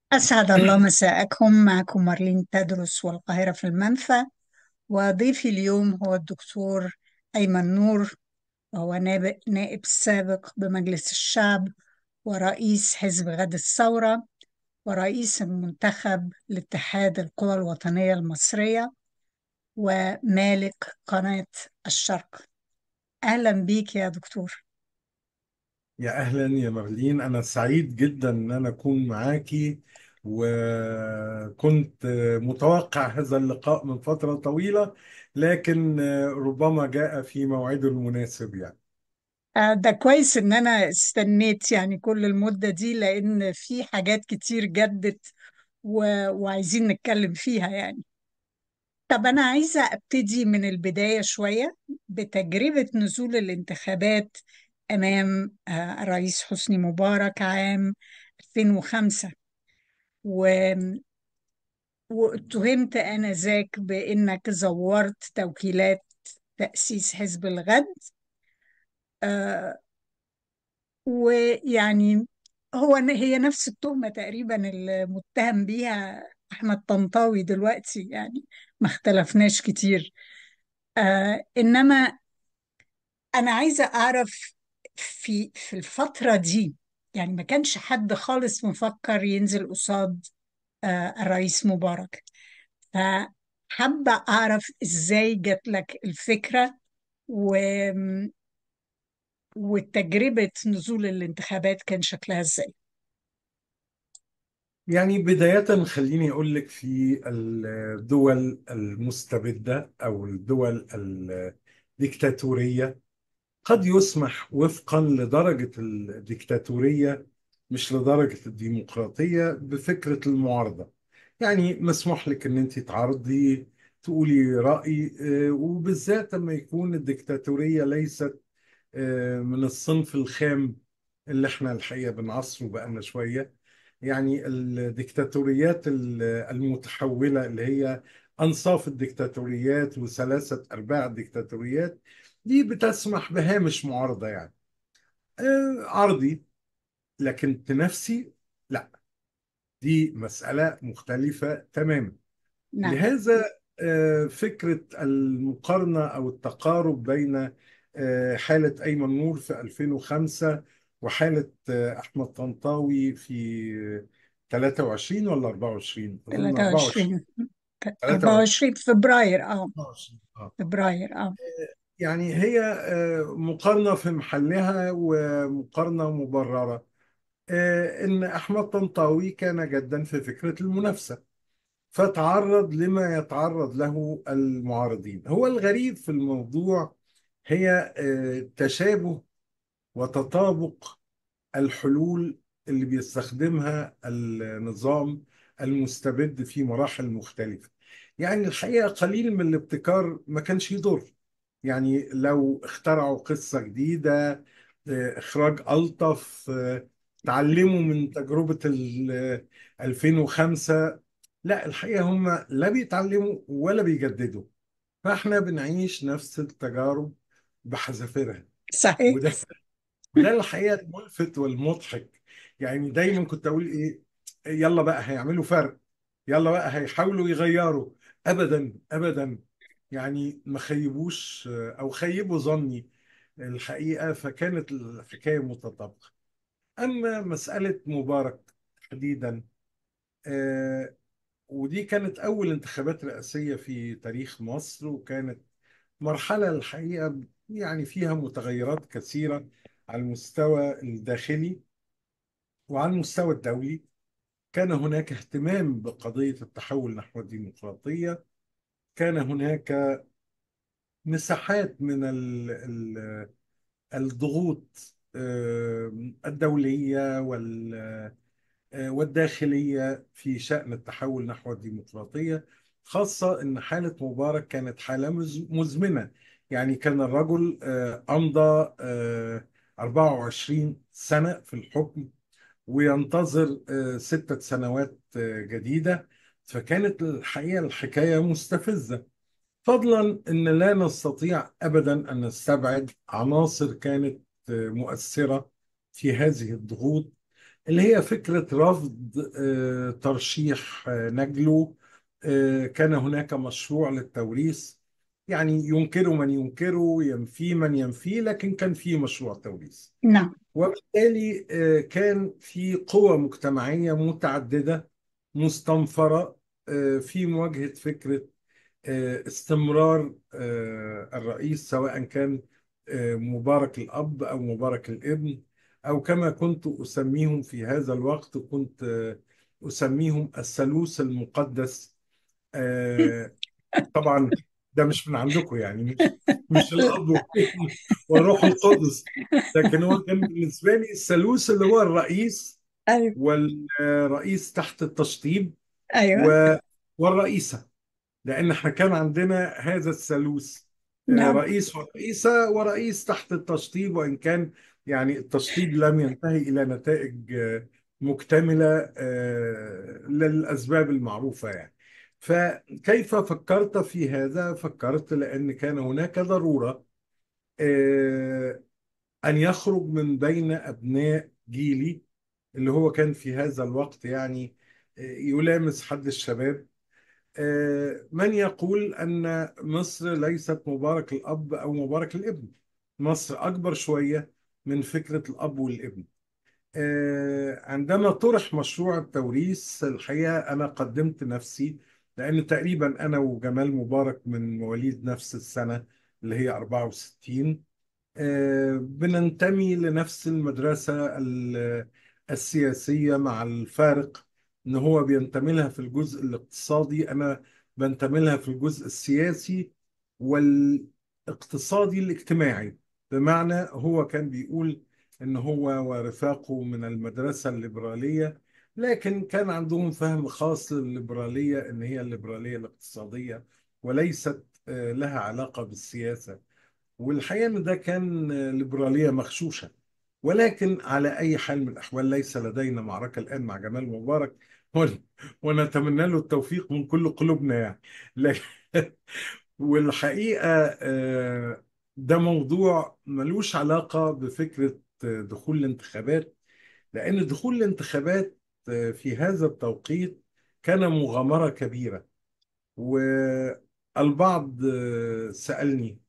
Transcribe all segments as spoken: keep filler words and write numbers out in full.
أسعد الله مساءكم. معكم مارلين تدرس والقاهرة في المنفى. وضيفي اليوم هو الدكتور أيمن نور، وهو نائب نائب سابق بمجلس الشعب ورئيس حزب غد الثورة ورئيس المنتخب لاتحاد القوى الوطنية المصرية ومالك قناة الشرق. أهلا بيك يا دكتور. يا أهلا يا مارلين، أنا سعيد جدا إن أنا أكون معاكي. وكنت متوقع هذا اللقاء من فترة طويلة، لكن ربما جاء في موعده المناسب يعني. آه، ده كويس إن أنا استنيت يعني كل المدة دي، لأن في حاجات كتير جدت و... وعايزين نتكلم فيها يعني. طب أنا عايزة أبتدي من البداية شوية بتجربة نزول الانتخابات أمام آه، الرئيس حسني مبارك عام ألفين وخمسة. و... واتهمت آنذاك بأنك زورت توكيلات تأسيس حزب الغد. آه، ويعني هو هي نفس التهمة تقريبا المتهم بيها أحمد طنطاوي دلوقتي يعني، ما اختلفناش كتير. آه إنما أنا عايزة أعرف في في الفترة دي، يعني ما كانش حد خالص مفكر ينزل قصاد آه الرئيس مبارك. فحابة أعرف إزاي جات لك الفكرة و... وتجربة نزول الانتخابات كان شكلها إزاي؟ يعني بداية خليني أقول لك في الدول المستبدة أو الدول الديكتاتورية قد يسمح وفقا لدرجة الديكتاتورية، مش لدرجة الديمقراطية، بفكرة المعارضة. يعني مسموح لك ان انت تعارضي، تقولي رأي، آه، وبالذات لما يكون الديكتاتورية ليست آه، من الصنف الخام اللي احنا الحقيقة بنعصره بقالنا شوية. يعني الديكتاتوريات ال- المتحولة اللي هي أنصاف الديكتاتوريات وثلاثة أرباع الديكتاتوريات دي بتسمح بهامش معارضة، يعني آه، عرضي لكن تنافسي لا، دي مسألة مختلفة تماما. نعم. لهذا آه، فكرة المقارنة أو التقارب بين آه، حالة أيمن نور في ألفين وخمسة وحالة آه، أحمد طنطاوي في ثلاثة وعشرين ولا أربعة وعشرين، أظن أربعة وعشرين. تلاتة وعشرين ثلاثة وعشرين. أربعة وعشرين فبراير اه أربعة وعشرين. آه. فبراير اه يعني هي آه، مقارنة في محلها ومقارنة مبررة. آه، إن أحمد طنطاوي كان جدا في فكرة المنافسة، فتعرض لما يتعرض له المعارضين. هو الغريب في الموضوع هي آه، تشابه وتطابق الحلول اللي بيستخدمها النظام المستبد في مراحل مختلفة. يعني الحقيقة قليل من الابتكار ما كانش يضر. يعني لو اخترعوا قصة جديدة، آه، إخراج ألطف، آه، تعلموا من تجربة ال ألفين وخمسة. لا، الحقيقة هم لا بيتعلموا ولا بيجددوا، فاحنا بنعيش نفس التجارب بحذافيرها. صحيح. وده وده الحقيقة الملفت والمضحك. يعني دايما كنت أقول إيه، يلا بقى هيعملوا فرق، يلا بقى هيحاولوا يغيروا. أبدا أبدا، يعني ما خيبوش أو خيبوا ظني الحقيقة، فكانت الحكاية متطابقة. أما مسألة مبارك تحديدا، آه، ودي كانت أول انتخابات رئاسية في تاريخ مصر، وكانت مرحلة الحقيقة يعني فيها متغيرات كثيرة على المستوى الداخلي وعلى المستوى الدولي. كان هناك اهتمام بقضية التحول نحو الديمقراطية، كان هناك مساحات من ال- ال- الضغوط آه، الدولية وال آه، والداخلية في شأن التحول نحو الديمقراطية، خاصة أن حالة مبارك كانت حالة مز- مزمنة. يعني كان الرجل آه، أمضى آه، أربعة وعشرين سنة في الحكم، وينتظر آه، ستة سنوات آه، جديدة. فكانت الحقيقة الحكاية مستفزة، فضلا أن لا نستطيع أبدا أن نستبعد عناصر كانت آه، مؤثرة في هذه الضغوط. اللي هي فكرة رفض آه، ترشيح آه، نجله. آه، كان هناك مشروع للتوريث، يعني ينكره من ينكره، ينفيه من ينفيه، لكن كان في مشروع توريث. نعم. وبالتالي آه، كان في قوى مجتمعية متعددة مستنفرة آه، في مواجهة فكرة آه، استمرار آه، الرئيس، سواء كان آه، مبارك الأب أو مبارك الابن، أو كما كنت أسميهم في هذا الوقت، كنت آه، أسميهم الثالوث المقدس. آه، طبعا ده مش من عندكم، يعني مش مش الأب والابن والروح القدس، لكن هو كان بالنسبة لي الثالوث اللي هو الرئيس، ايوه. والرئيس تحت التشطيب، ايوه. و- والرئيسة. لأن احنا كان عندنا هذا الثالوث، آه، نعم. رئيس ورئيسة ورئيس تحت التشطيب، وإن كان يعني التشطيب لم ينتهي إلى نتائج آه، مكتملة آه، للأسباب المعروفة يعني. فكيف فكرت في هذا؟ فكرت لأن كان هناك ضرورة آه، أن يخرج من بين أبناء جيلي، اللي هو كان في هذا الوقت يعني آه، يلامس حد الشباب، آه، من يقول أن مصر ليست مبارك الأب أو مبارك الابن. مصر أكبر شوية من فكرة الأب والابن. آه، عندما طرح مشروع التوريث، الحقيقة أنا قدمت نفسي، لأن تقريبا أنا وجمال مبارك من مواليد نفس السنة اللي هي أربعة وستين. آه، بننتمي لنفس المدرسة ال- السياسية، مع الفارق إن هو بينتمي لها في الجزء الاقتصادي، أنا بنتمي لها في الجزء السياسي والاقتصادي الاجتماعي. بمعنى هو كان بيقول إن هو ورفاقه من المدرسة الليبرالية، لكن كان عندهم فهم خاص للليبرالية إن هي الليبرالية الاقتصادية، وليست آه، لها علاقة بالسياسة. والحقيقة إن ده كان ليبرالية مغشوشة. ولكن على أي حال من الأحوال ليس لدينا معركة الآن مع جمال مبارك، ون- ونتمنى له التوفيق من كل قلوبنا يعني. لكن والحقيقة آه، ده موضوع ملوش علاقة بفكرة آه، دخول الانتخابات، لأن دخول الانتخابات آه، في هذا التوقيت كان مغامرة كبيرة. والبعض آه، سألني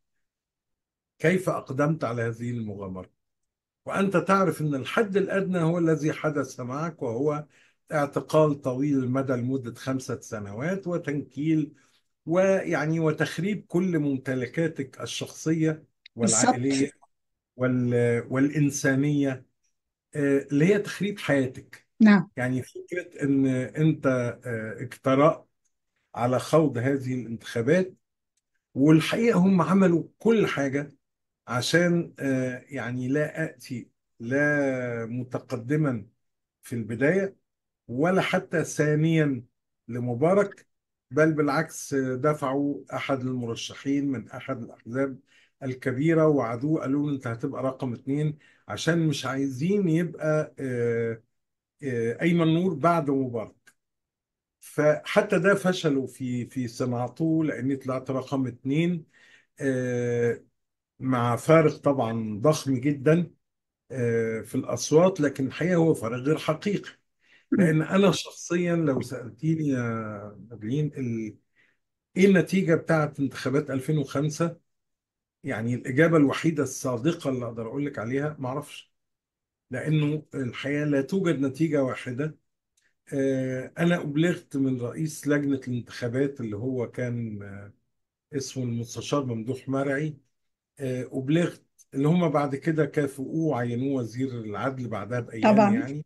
كيف أقدمت على هذه المغامرة، وأنت تعرف أن الحد الأدنى هو الذي حدث معك، وهو اعتقال طويل المدى لمدة خمسة سنوات، وتنكيل ويعني وتخريب كل ممتلكاتك الشخصية بالظبط. والعائلية وال... والإنسانية، آه، اللي هي تخريب حياتك. نعم. يعني فكرة أن أنت آه، اجترأت على خوض هذه الانتخابات، والحقيقة هم عملوا كل حاجة عشان آه، يعني لا أتي لا متقدما في البداية، ولا حتى ثانيا لمبارك، بل بالعكس آه، دفعوا أحد المرشحين من أحد الأحزاب الكبيرة، وعدوه قالوا له أنت هتبقى رقم اتنين، عشان مش عايزين يبقى آه، آه، أيمن نور بعد مبارك. فحتى ده فشلوا في في صناعته، لأني طلعت رقم اتنين آه، مع فارق طبعا ضخم جدا آه، في الأصوات، لكن الحقيقة هو فارق غير حقيقي. مم. لأن أنا شخصيا لو سألتيني يا نادرين ال- إيه النتيجة بتاعت انتخابات ألفين وخمسة، يعني الإجابة الوحيدة الصادقة اللي أقدر أقول لك عليها معرفش، لأنه الحقيقة لا توجد نتيجة واحدة. آه، أنا أبلغت من رئيس لجنة الانتخابات اللي هو كان آه، اسمه المستشار ممدوح مرعي، آه، أبلغت اللي هم بعد كده كافئوه وعينوه وزير العدل بعدها بأيام طبعا. يعني.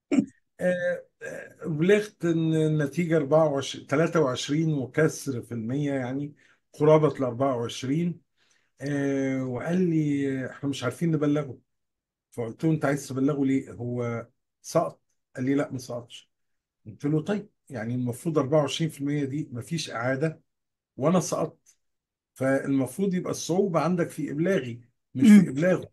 آه، آه، بلغت ان النتيجه أربعة وعشرين ثلاثة وعشرين وكسر في المية، يعني قرابه ال أربعة وعشرين. آه، وقال لي احنا مش عارفين نبلغه. فقلت له انت عايز تبلغه ليه؟ هو سقط؟ قال لي لا ما سقطش. قلت له طيب يعني المفروض أربعة وعشرين في المية دي مفيش اعاده، وانا سقطت، فالمفروض يبقى الصعوبه عندك في ابلاغي مش في مم. ابلاغه.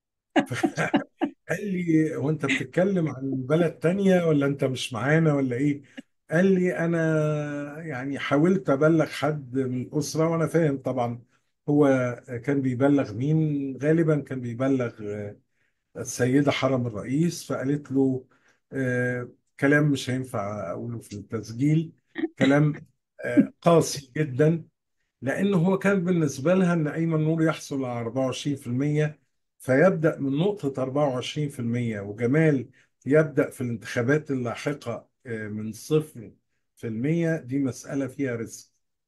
قال لي هو انت بتتكلم عن بلد تانية ولا انت مش معانا ولا ايه؟ قال لي انا يعني حاولت ابلغ حد من الاسره، وانا فاهم طبعا هو كان بيبلغ مين. غالبا كان بيبلغ السيده حرم الرئيس، فقالت له آه، كلام مش هينفع أقوله في التسجيل، كلام آه، قاسي جدا. لأنه هو كان بالنسبة لها أن أيمن نور يحصل على أربعة وعشرين في المية، فيبدأ من نقطة أربعة وعشرين في المية، وجمال يبدأ في الانتخابات اللاحقة آه، من صفر في المية. دي مسألة فيها ريسك.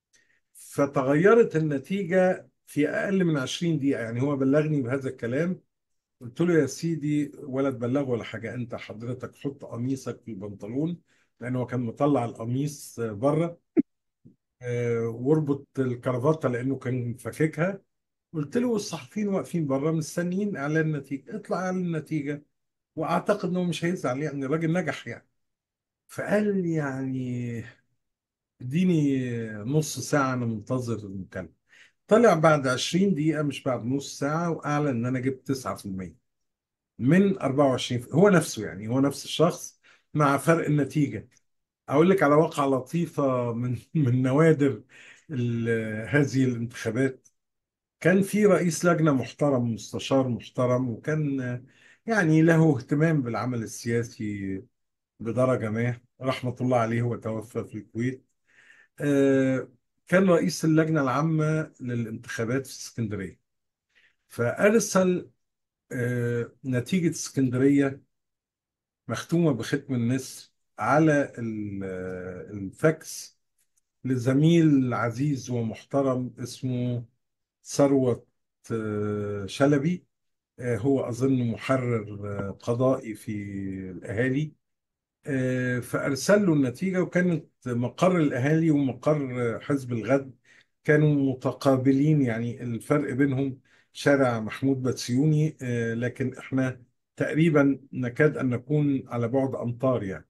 فتغيرت النتيجة في أقل من عشرين دقيقة. يعني هو بلغني بهذا الكلام، قلت له يا سيدي ولا تبلغه ولا حاجة، أنت حضرتك حط قميصك في البنطلون، لأنه هو كان مطلع القميص آه، بره، آه، واربط الكرافتة لأنه كان فككها. قلت له الصحفيين واقفين بره مستنيين إعلان النتيجة، اطلع إعلان النتيجة، وأعتقد إنه مش هيزعل، يعني الراجل نجح يعني. فقال لي يعني اديني نص ساعة أنا منتظر المكالمة. طلع بعد عشرين دقيقة مش بعد نص ساعة، وأعلن إن أنا جبت تسعة في المية من أربعة وعشرين. هو نفسه، يعني هو نفس الشخص مع فرق النتيجة. أقول لك على واقعة لطيفة من من نوادر ال- هذه الانتخابات. كان في رئيس لجنة محترم، مستشار محترم، وكان يعني له اهتمام بالعمل السياسي بدرجة ما، رحمة الله عليه، وتوفى في الكويت. آه، كان رئيس اللجنة العامة للانتخابات في اسكندرية. فأرسل آه، نتيجة اسكندرية مختومة بختم النسر على ال- آه، الفاكس لزميل عزيز ومحترم اسمه ثروت آه، شلبي. آه، هو أظن محرر آه، قضائي في الأهالي. آه، فأرسل له النتيجة، وكانت مقر الأهالي ومقر حزب الغد كانوا متقابلين، يعني الفرق بينهم شارع محمود بسيوني، آه، لكن احنا تقريبا نكاد أن نكون على بعد أمتار يعني.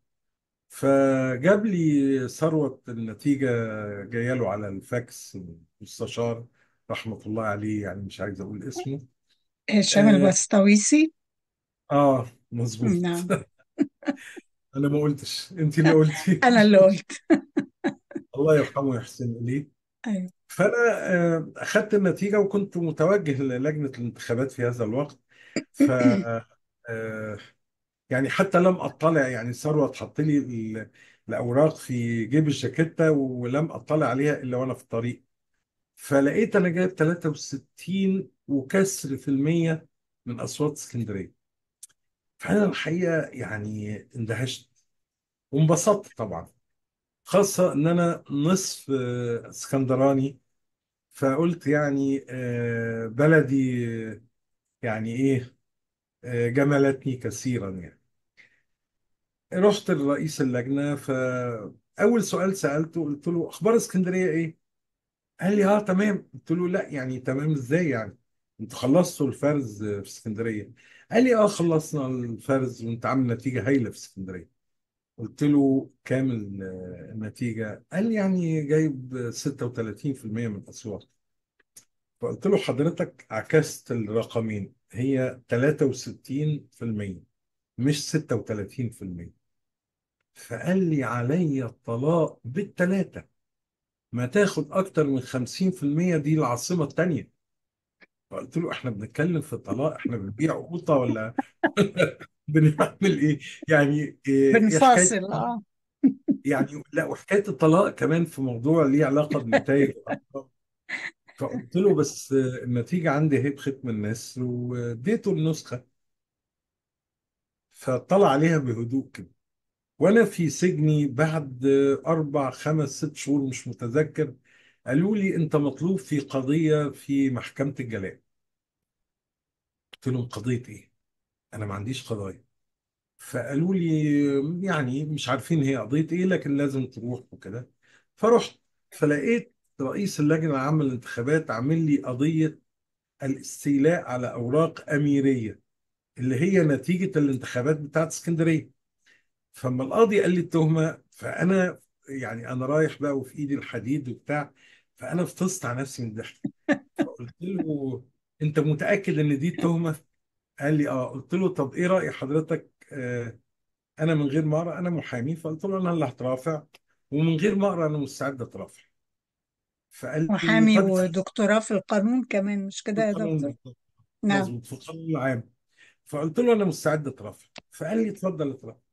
فجاب لي ثروة النتيجة جايه له على الفاكس، مستشار رحمة الله عليه، يعني مش عايز أقول اسمه. هشام آه, البسطويسي. آه مظبوط. نعم. أنا ما قلتش، أنت اللي قلتي. أنا اللي قلت. الله يرحمه ويحسن إليه. أيوة. فأنا آه أخذت النتيجة، وكنت متوجه للجنة الانتخابات في هذا الوقت. ف آه يعني حتى لم أطلع، يعني ثروت حط لي ال- الأوراق في جيب الجاكيتة، ولم أطلع عليها إلا وأنا في الطريق. فلقيت انا جايب ثلاثة وستين وكسر في المية من اصوات اسكندريه. فانا الحقيقه يعني اندهشت وانبسطت طبعا، خاصه ان انا نصف آه، اسكندراني. فقلت يعني آه، بلدي آه، يعني ايه، آه، جملتني كثيرا يعني. رحت لرئيس اللجنه، فاول سؤال سالته قلت له اخبار اسكندريه ايه؟ قال لي اه تمام. قلت له لا، يعني تمام ازاي يعني؟ انتوا خلصتوا الفرز في اسكندريه؟ قال لي اه خلصنا الفرز، وانت عامل نتيجه هايله في اسكندريه. قلت له كامل آه، النتيجه؟ قال لي يعني جايب ستة وثلاثين في المية من الاصوات. فقلت له حضرتك عكست الرقمين، هي ثلاثة وستين في المية مش ستة وثلاثين في المية. فقال لي علي الطلاق بالثلاثه، ما تاخد اكتر من خمسين في المية، دي العاصمه الثانيه. فقلت له احنا بنتكلم في طلاق، احنا بنبيع قوطه ولا بنعمل ايه يعني؟ ايه إيه حكايه؟ بنفاصل اه. يعني لا، وحكايه الطلاق كمان في موضوع ليه علاقه بنتائج الأرقام. فقلت له بس النتيجه عندي هي بختم الناس، واديته النسخه، فطلع عليها بهدوء كده. وانا في سجني بعد اربع خمس ست شهور مش متذكر، قالوا لي انت مطلوب في قضيه في محكمه الجلاء. قلت لهم قضيه ايه؟ انا ما عنديش قضايا. فقالوا لي يعني مش عارفين هي قضية ايه، لكن لازم تروح وكده. فرحت، فلقيت رئيس اللجنة العامة للانتخابات عامل لي قضية الاستيلاء على أوراق أميرية، اللي هي نتيجة الانتخابات بتاعت اسكندرية. فما القاضي قال لي التهمة، فأنا يعني أنا رايح بقى وفي إيدي الحديد وبتاع، فأنا فطست على نفسي من الضحك. فقلت له أنت متأكد إن دي التهمة؟ قال لي اه. قلت له طب ايه رأي حضرتك آه، انا من غير ما اقرا، انا محامي، فقلت له انا اللي هترافع، ومن غير ما اقرا انا مستعد اترافع. فقال لي محامي طب اتفضل. ودكتوراه في القانون كمان، مش في كده يا القانون دكتور؟ بالضبط. نعم. مظبوط، في القانون العام. فقلت له انا مستعد اترافع، فقال لي اتفضل اترافع.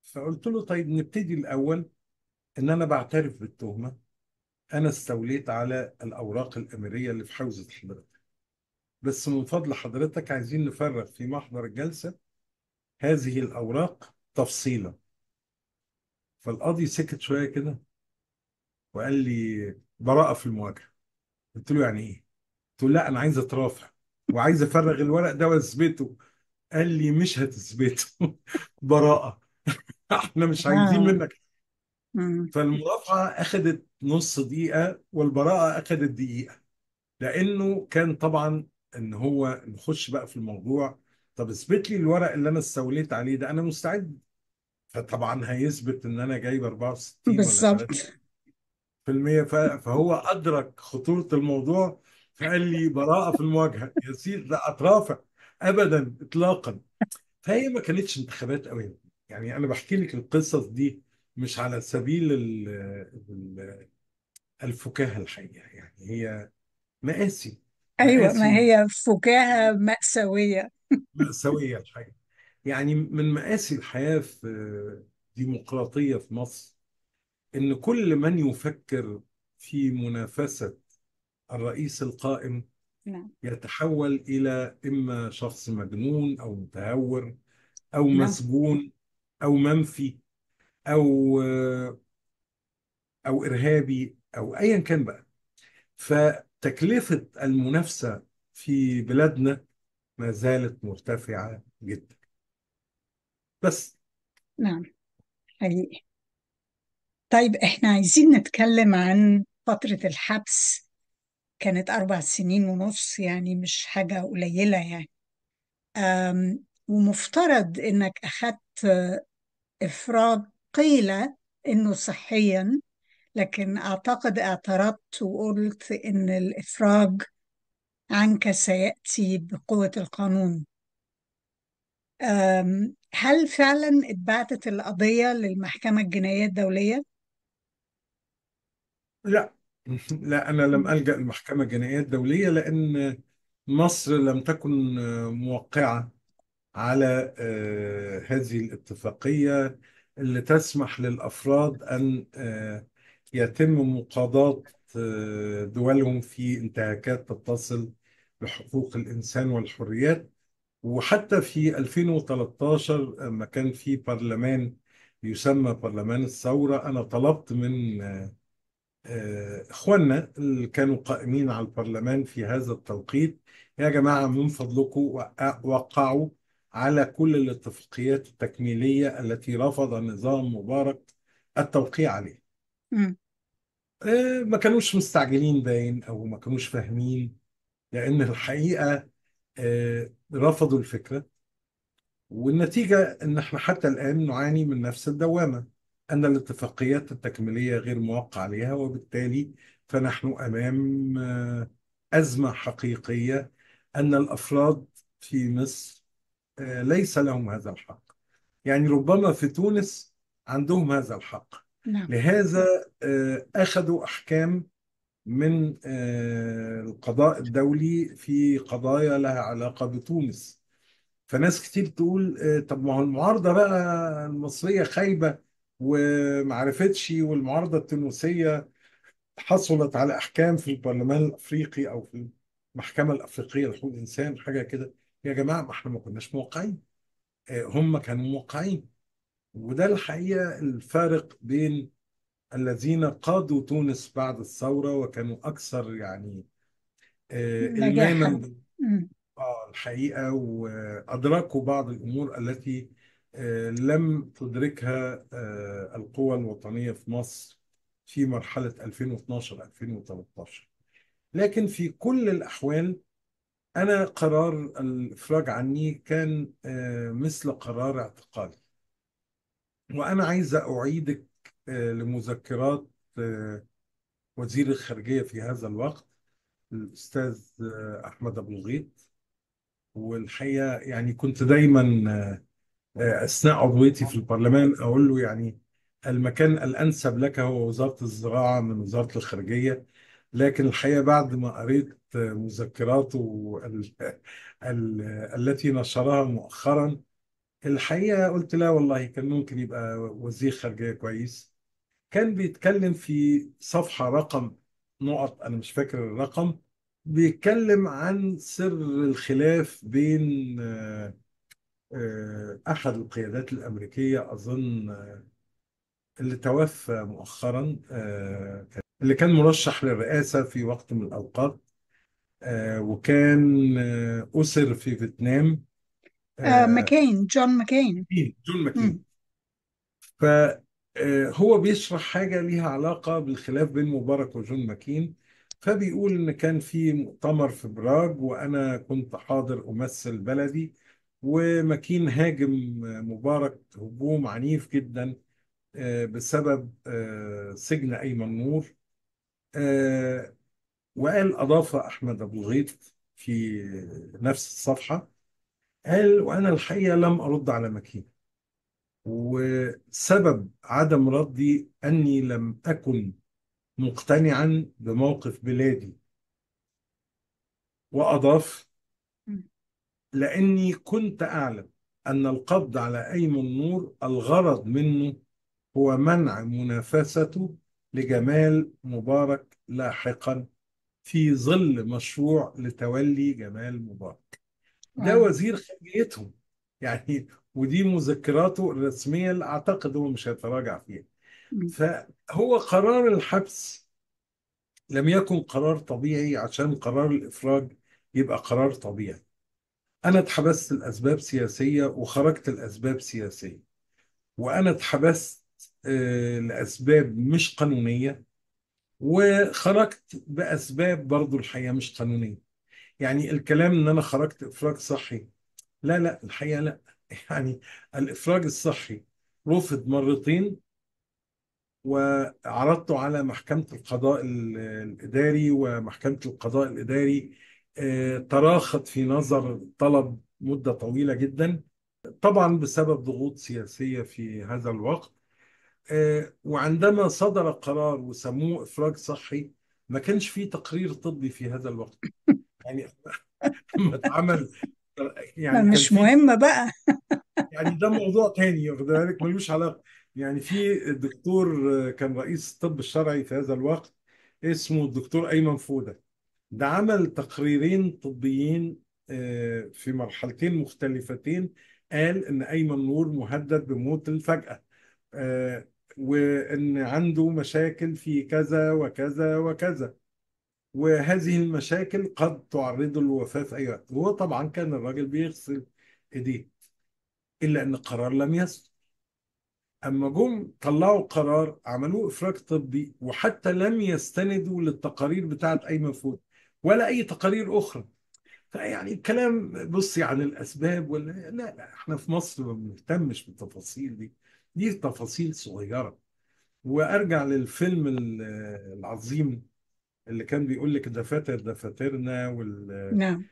فقلت له طيب نبتدي الأول إن أنا بعترف بالتهمة. أنا استوليت على الأوراق الأميرية اللي في حوزة حضرتك، بس من فضل حضرتك عايزين نفرغ في محضر الجلسة هذه الأوراق تفصيلا. فالقاضي سكت شوية كده وقال لي براءة في المواجهة. قلت له يعني إيه؟ قلت له لا، أنا عايز أترافع وعايز أفرغ الورق ده وأثبته. قال لي مش هتثبته. براءة. احنا مش عايزين اه. منك. مم. فالمرافعة أخذت نص دقيقة والبراءة أخذت دقيقة، لأنه كان طبعا إن هو نخش بقى في الموضوع. طب اثبت لي الورق اللي أنا استوليت عليه ده، أنا مستعد. فطبعا هيثبت إن أنا جايب أربعة وستين ولا بالظبط. ثلاثين في المية. ف- فهو أدرك خطورة الموضوع، فقال لي براءة في المواجهة يا سيدي، لا أترافع أبدا إطلاقا. فهي ما كانتش انتخابات قوي. يعني انا بحكي لك القصص دي مش على سبيل ال- ال- الفكاهة الحقيقة، يعني هي مآسي. ايوه، ما مآسي هي فكاهة مأساوية. مأساوية الحقيقة. يعني من مآسي الحياة في ديمقراطية في مصر إن كل من يفكر في منافسة الرئيس القائم نعم. يتحول إلى إما شخص مجنون أو متهور أو نعم. مسجون أو منفي أو او ارهابي او ايا كان بقى. فتكلفة المنافسة في بلادنا ما زالت مرتفعة جدا. بس نعم، حقيقي. طيب احنا عايزين نتكلم عن فترة الحبس. كانت أربع سنين ونص، يعني مش حاجة قليلة يعني. أم ومفترض إنك أخدت إفراج، قيل إنه صحيا، لكن أعتقد اعترضت وقلت إن الإفراج عنك سيأتي بقوة القانون. أم، هل فعلا اتبعتت القضية للمحكمة الجنائية الدولية؟ لا. لا، أنا لم ألجأ المحكمة الجنائية الدولية لأن مصر لم تكن موقعة على آه، هذه الاتفاقية اللي تسمح للأفراد أن آه، يتم مقاضاة آه، دولهم في انتهاكات تتصل بحقوق الإنسان والحريات. وحتى في ألفين وثلاثة عشر لما كان في برلمان يسمى برلمان الثورة، أنا طلبت من آه، إخواننا اللي كانوا قائمين على البرلمان في هذا التوقيت: يا جماعة من فضلكم وقع- وقعوا على كل الاتفاقيات التكميلية التي رفض نظام مبارك التوقيع عليها. مم. آه، ما كانوش مستعجلين باين أو ما كانوش فاهمين، لأن الحقيقة آه، رفضوا الفكرة. والنتيجة إن إحنا حتى الآن نعاني من نفس الدوامة، أن الاتفاقيات التكميلية غير موقع عليها، وبالتالي فنحن أمام آه، أزمة حقيقية، أن الأفراد في مصر آه، ليس لهم هذا الحق. يعني ربما في تونس عندهم هذا الحق. نعم. لهذا آه، أخذوا أحكام من آه، القضاء الدولي في قضايا لها علاقة بتونس. فناس كتير تقول آه، طب ما هو المعارضة بقى المصرية خايبة ومعرفتش، والمعارضة التونسية حصلت على أحكام في البرلمان الأفريقي أو في المحكمة الأفريقية لحقوق الإنسان حاجة كده. يا جماعة ما احنا ما كناش موقعين، آه، هم كانوا موقعين. وده الحقيقة الفارق بين الذين قادوا تونس بعد الثورة وكانوا أكثر يعني آه، نجاحا. إلماما. مم. آه الحقيقة وأدركوا بعض الأمور التي آه، لم تدركها آه، القوى الوطنية في مصر في مرحلة ألفين واثناشر ألفين وثلاثة عشر. لكن في كل الأحوال أنا قرار الإفراج عني كان آه، مثل قرار اعتقالي. وأنا عايز أعيدك آه، لمذكرات آه، وزير الخارجية في هذا الوقت، الأستاذ آه، أحمد أبو الغيط. والحقيقة يعني كنت دايما آه، أثناء عضويتي في البرلمان أقول له يعني المكان الأنسب لك هو وزارة الزراعة من وزارة الخارجية. لكن الحقيقة بعد ما قريت آه، مذكراته ال- ال- التي نشرها مؤخرا، الحقيقة قلت لا والله، كان ممكن يبقى وزير خارجية كويس. كان بيتكلم في صفحة رقم نقط، أنا مش فاكر الرقم، بيتكلم عن سر الخلاف بين آه، آه، أحد القيادات الأمريكية أظن، آه، اللي توفى مؤخرا، آه، اللي كان مرشح للرئاسة في وقت من الأوقات، آه، وكان آه، أسر في فيتنام. آه آه، ماكين، جون ماكين. مين؟ جون ماكين. مم. فهو بيشرح حاجة ليها علاقة بالخلاف بين مبارك وجون ماكين. فبيقول إن كان في مؤتمر في براغ، وأنا كنت حاضر أمثل بلدي، وماكين هاجم مبارك هجوم عنيف جدا آه، بسبب آه، سجن أيمن نور. آه، وقال، أضاف أحمد أبو الغيط في نفس الصفحة، قال: وأنا الحقيقة لم أرد على ماكين، وسبب عدم ردي أني لم أكن مقتنعا بموقف بلادي. وأضاف: مم. لأني كنت أعلم أن القبض على أيمن نور الغرض منه هو منع منافسته لجمال مبارك لاحقا في ظل مشروع لتولي جمال مبارك. ده آه. وزير خارجيتهم يعني، ودي مذكراته الرسمية اللي أعتقد هو مش هيتراجع فيها. مم. فهو قرار الحبس لم يكن قرار طبيعي عشان قرار الإفراج يبقى قرار طبيعي. أنا اتحبست لأسباب سياسية وخرجت لأسباب سياسية، وأنا اتحبست آه، لأسباب مش قانونية، وخرجت بأسباب برضو الحقيقة مش قانونية. يعني الكلام إن أنا خرجت إفراج صحي، لا لا، الحقيقة لا. يعني الإفراج الصحي رفض مرتين، وعرضته على محكمة القضاء ال- الإداري، ومحكمة القضاء الإداري آه، تراخت في نظر الطلب مدة طويلة جدا، طبعا بسبب ضغوط سياسية في هذا الوقت. آه، وعندما صدر قرار وسموه إفراج صحي، ما كانش فيه تقرير طبي في هذا الوقت. يعني لما اتعمل، ما يعني كان مش في، مهم بقى. يعني ده موضوع تاني واخد بالك، ملوش علاقة. يعني في الدكتور آه، كان رئيس الطب الشرعي في هذا الوقت، اسمه الدكتور أيمن فودة. ده عمل تقريرين طبيين آه، في مرحلتين مختلفتين، قال إن أيمن نور مهدد بموت الفجأة، آه، وإن عنده مشاكل في كذا وكذا وكذا، وهذه المشاكل قد تعرضه للوفاة في أي وقت. وهو طبعا كان الراجل بيغسل إيديه، إلا أن القرار لم يصدر. اما جم طلعوا قرار عملوه افراج طبي، وحتى لم يستندوا للتقارير بتاعت ايمن فؤاد ولا اي تقارير اخرى. فيعني الكلام بصي عن الاسباب ولا لا لا، احنا في مصر ما بنهتمش بالتفاصيل دي، دي تفاصيل صغيره. وارجع للفيلم ال- العظيم اللي كان بيقول لك دفاتر دفاترنا وال... نعم.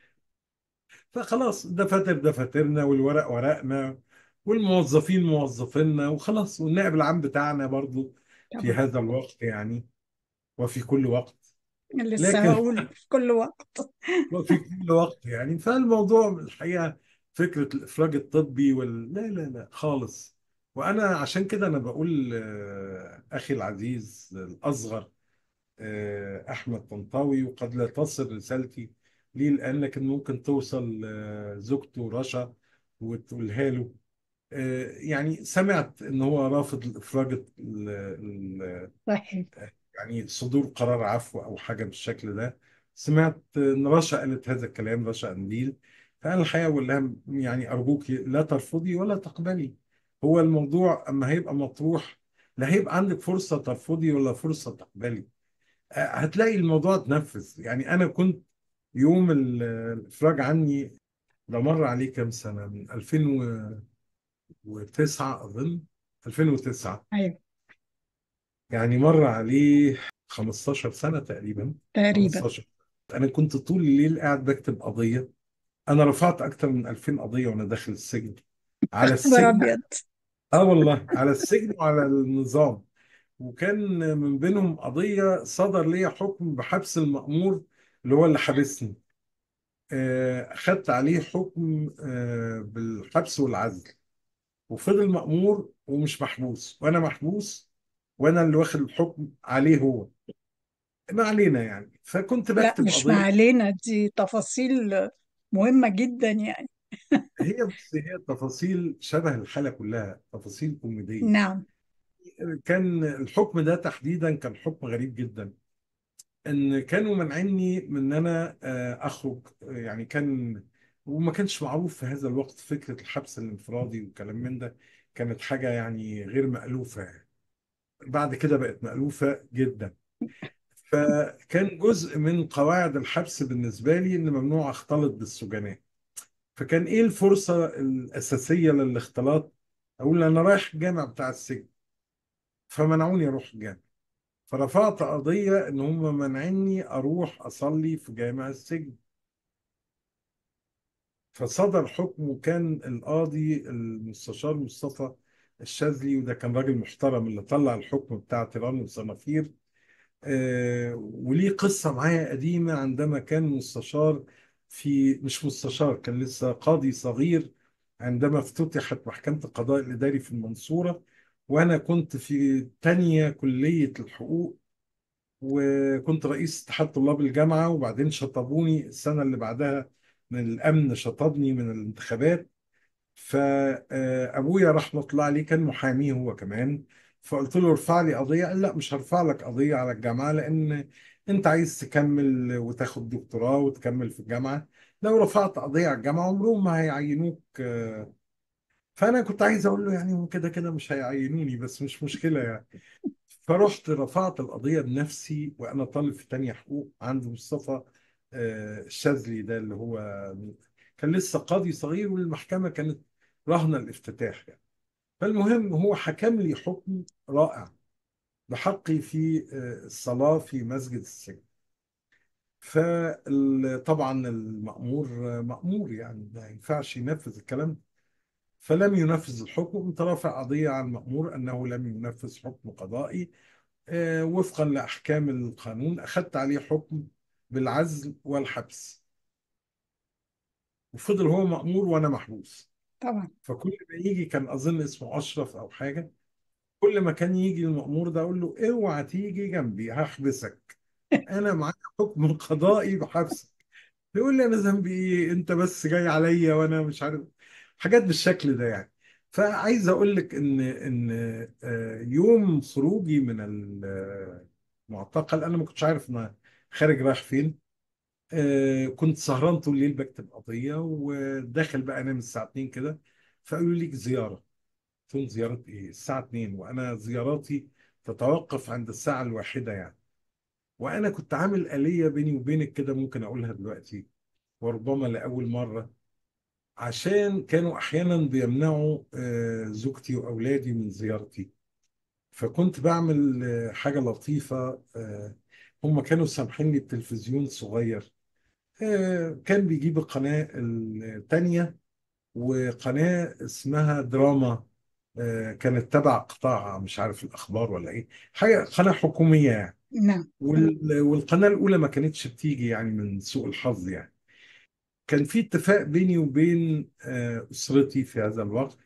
فخلاص، دفاتر دفاترنا والورق ورقنا والموظفين موظفينا وخلاص، والنائب العام بتاعنا برضو في طبعا. هذا الوقت يعني، وفي كل وقت. لسه لكن هقول في كل وقت. وفي كل وقت يعني، فالموضوع الحقيقة فكرة الإفراج الطبي وال... لا لا لا خالص. وأنا عشان كده أنا بقول آه، أخي العزيز الأصغر آه، أحمد طنطاوي، وقد لا تصل رسالتي ليه، لأنك ممكن توصل آه، زوجته رشا وتقولها له. آه، يعني سمعت إن هو رافض الإفراج ال- ال- صحيح. يعني صدور قرار عفو أو حاجة بالشكل ده. سمعت إن رشا قالت هذا الكلام، رشا قنديل. فأنا الحقيقة أقول لها يعني أرجوك لا ترفضي ولا تقبلي. هو الموضوع أما هيبقى مطروح، لا هيبقى عندك فرصة ترفضي ولا فرصة تقبلي، هتلاقي الموضوع اتنفذ. يعني انا كنت يوم ال- الافراج عني، ده مر عليه كام سنه، من ألفين وتسعة اظن، ألفين وتسعة، ايوه. يعني مر عليه خمستاشر سنه تقريبا، تقريبا. خمستاشر. انا كنت طول الليل قاعد بكتب قضيه. انا رفعت اكتر من ألفين قضيه وانا داخل السجن، على خبر السجن. ابيض. اه والله، على السجن وعلى النظام. وكان من بينهم قضيه صدر لي حكم بحبس المأمور، اللي هو اللي حبسني. آه، خدت عليه حكم آه، بالحبس والعزل. وفضل مأمور ومش محبوس، وانا محبوس، وانا اللي واخد الحكم عليه هو. ما علينا يعني. فكنت لا بكتب مش ما قضية. علينا، دي تفاصيل مهمة جدا يعني. هي بس هي تفاصيل شبه الحالة كلها، تفاصيل كوميدية. نعم. كان الحكم ده تحديدا كان حكم غريب جدا. ان كانوا منعني من ان انا آه، اخرج، آه، يعني كان، وما كانش معروف في هذا الوقت فكرة الحبس الانفرادي والكلام من ده. كانت حاجة يعني غير مألوفة يعني. بعد كده بقت مألوفة جدا. فكان جزء من قواعد الحبس بالنسبة لي إن ممنوع أختلط بالسجناء. فكان إيه الفرصة الأساسية للاختلاط؟ أقول أنا رايح الجامع بتاع السجن، فمنعوني أروح الجامع. فرفعت قضية إن هم منعني أروح أصلي في جامع السجن. فصدر حكم، وكان القاضي المستشار مصطفى الشاذلي، وده كان راجل محترم اللي طلع الحكم بتاع تيران وصنافير. آه، وليه قصة معايا قديمة عندما كان مستشار، في مش مستشار، كان لسه قاضي صغير عندما افتتحت محكمة القضاء الإداري في المنصورة. وأنا كنت في تانية كلية الحقوق، وكنت رئيس اتحاد طلاب الجامعة. وبعدين شطبوني السنة اللي بعدها، من الأمن شطبني من الانتخابات. فابويا رحمه الله عليه كان محامي هو كمان. فقلت له ارفع لي قضيه. قال لا، مش هرفع لك قضيه على الجامعه، لان انت عايز تكمل وتاخد دكتوراه وتكمل في الجامعه. لو رفعت قضيه على الجامعه عمرهم ما هيعينوك. فانا كنت عايز اقول له يعني هو كده كده مش هيعينوني، بس مش مشكله يعني. فرحت رفعت القضيه بنفسي وانا طالب في تانية حقوق عند مصطفى آه، الشاذلي ده، اللي هو كان لسه قاضي صغير، والمحكمة كانت رهن الافتتاح يعني. فالمهم هو حكم لي حكم رائع بحقي في آه، الصلاة في مسجد السجن. فطبعا المأمور آه، مأمور يعني ما ينفعش ينفذ الكلام ده. فلم ينفذ الحكم. قمت رافع قضية على المأمور أنه لم ينفذ حكم قضائي آه، وفقا لأحكام القانون. أخذت عليه حكم بالعزل والحبس، وفضل هو مأمور وأنا محبوس. طبعا. فكل ما يجي، كان اظن اسمه اشرف او حاجه، كل ما كان يجي المأمور ده اقول له اوعى تيجي جنبي هحبسك، انا معايا حكم قضائي بحبسك. يقول لي انا ذنبي ايه؟ انت بس جاي عليا وانا مش عارف، حاجات بالشكل ده يعني. فعايز اقول لك ان ان آه، يوم خروجي من المعتقل انا ما كنتش عارف انا خارج رايح فين. آه، كنت سهران طول الليل بكتب قضيه، وداخل بقى انام الساعه اتنين كده. فقالوا لي ليك زياره. قلت لهم زيارة إيه؟ الساعة اتنين، وأنا زياراتي تتوقف عند الساعة الواحدة يعني. وأنا كنت عامل آلية بيني وبينك كده، ممكن أقولها دلوقتي وربما لأول مرة. عشان كانوا أحيانا بيمنعوا آه، زوجتي وأولادي من زيارتي. فكنت بعمل آه، حاجة لطيفة. آه، هم كانوا سامحين لي بتلفزيون صغير. آه، كان بيجيب القناة التانية، وقناة اسمها دراما. آه، كانت تبع قطاع مش عارف الأخبار ولا إيه، حاجة قناة حكومية يعني. نعم. وال- والقناة الأولى ما كانتش بتيجي يعني من سوء الحظ يعني. كان في اتفاق بيني وبين آه، أسرتي في هذا الوقت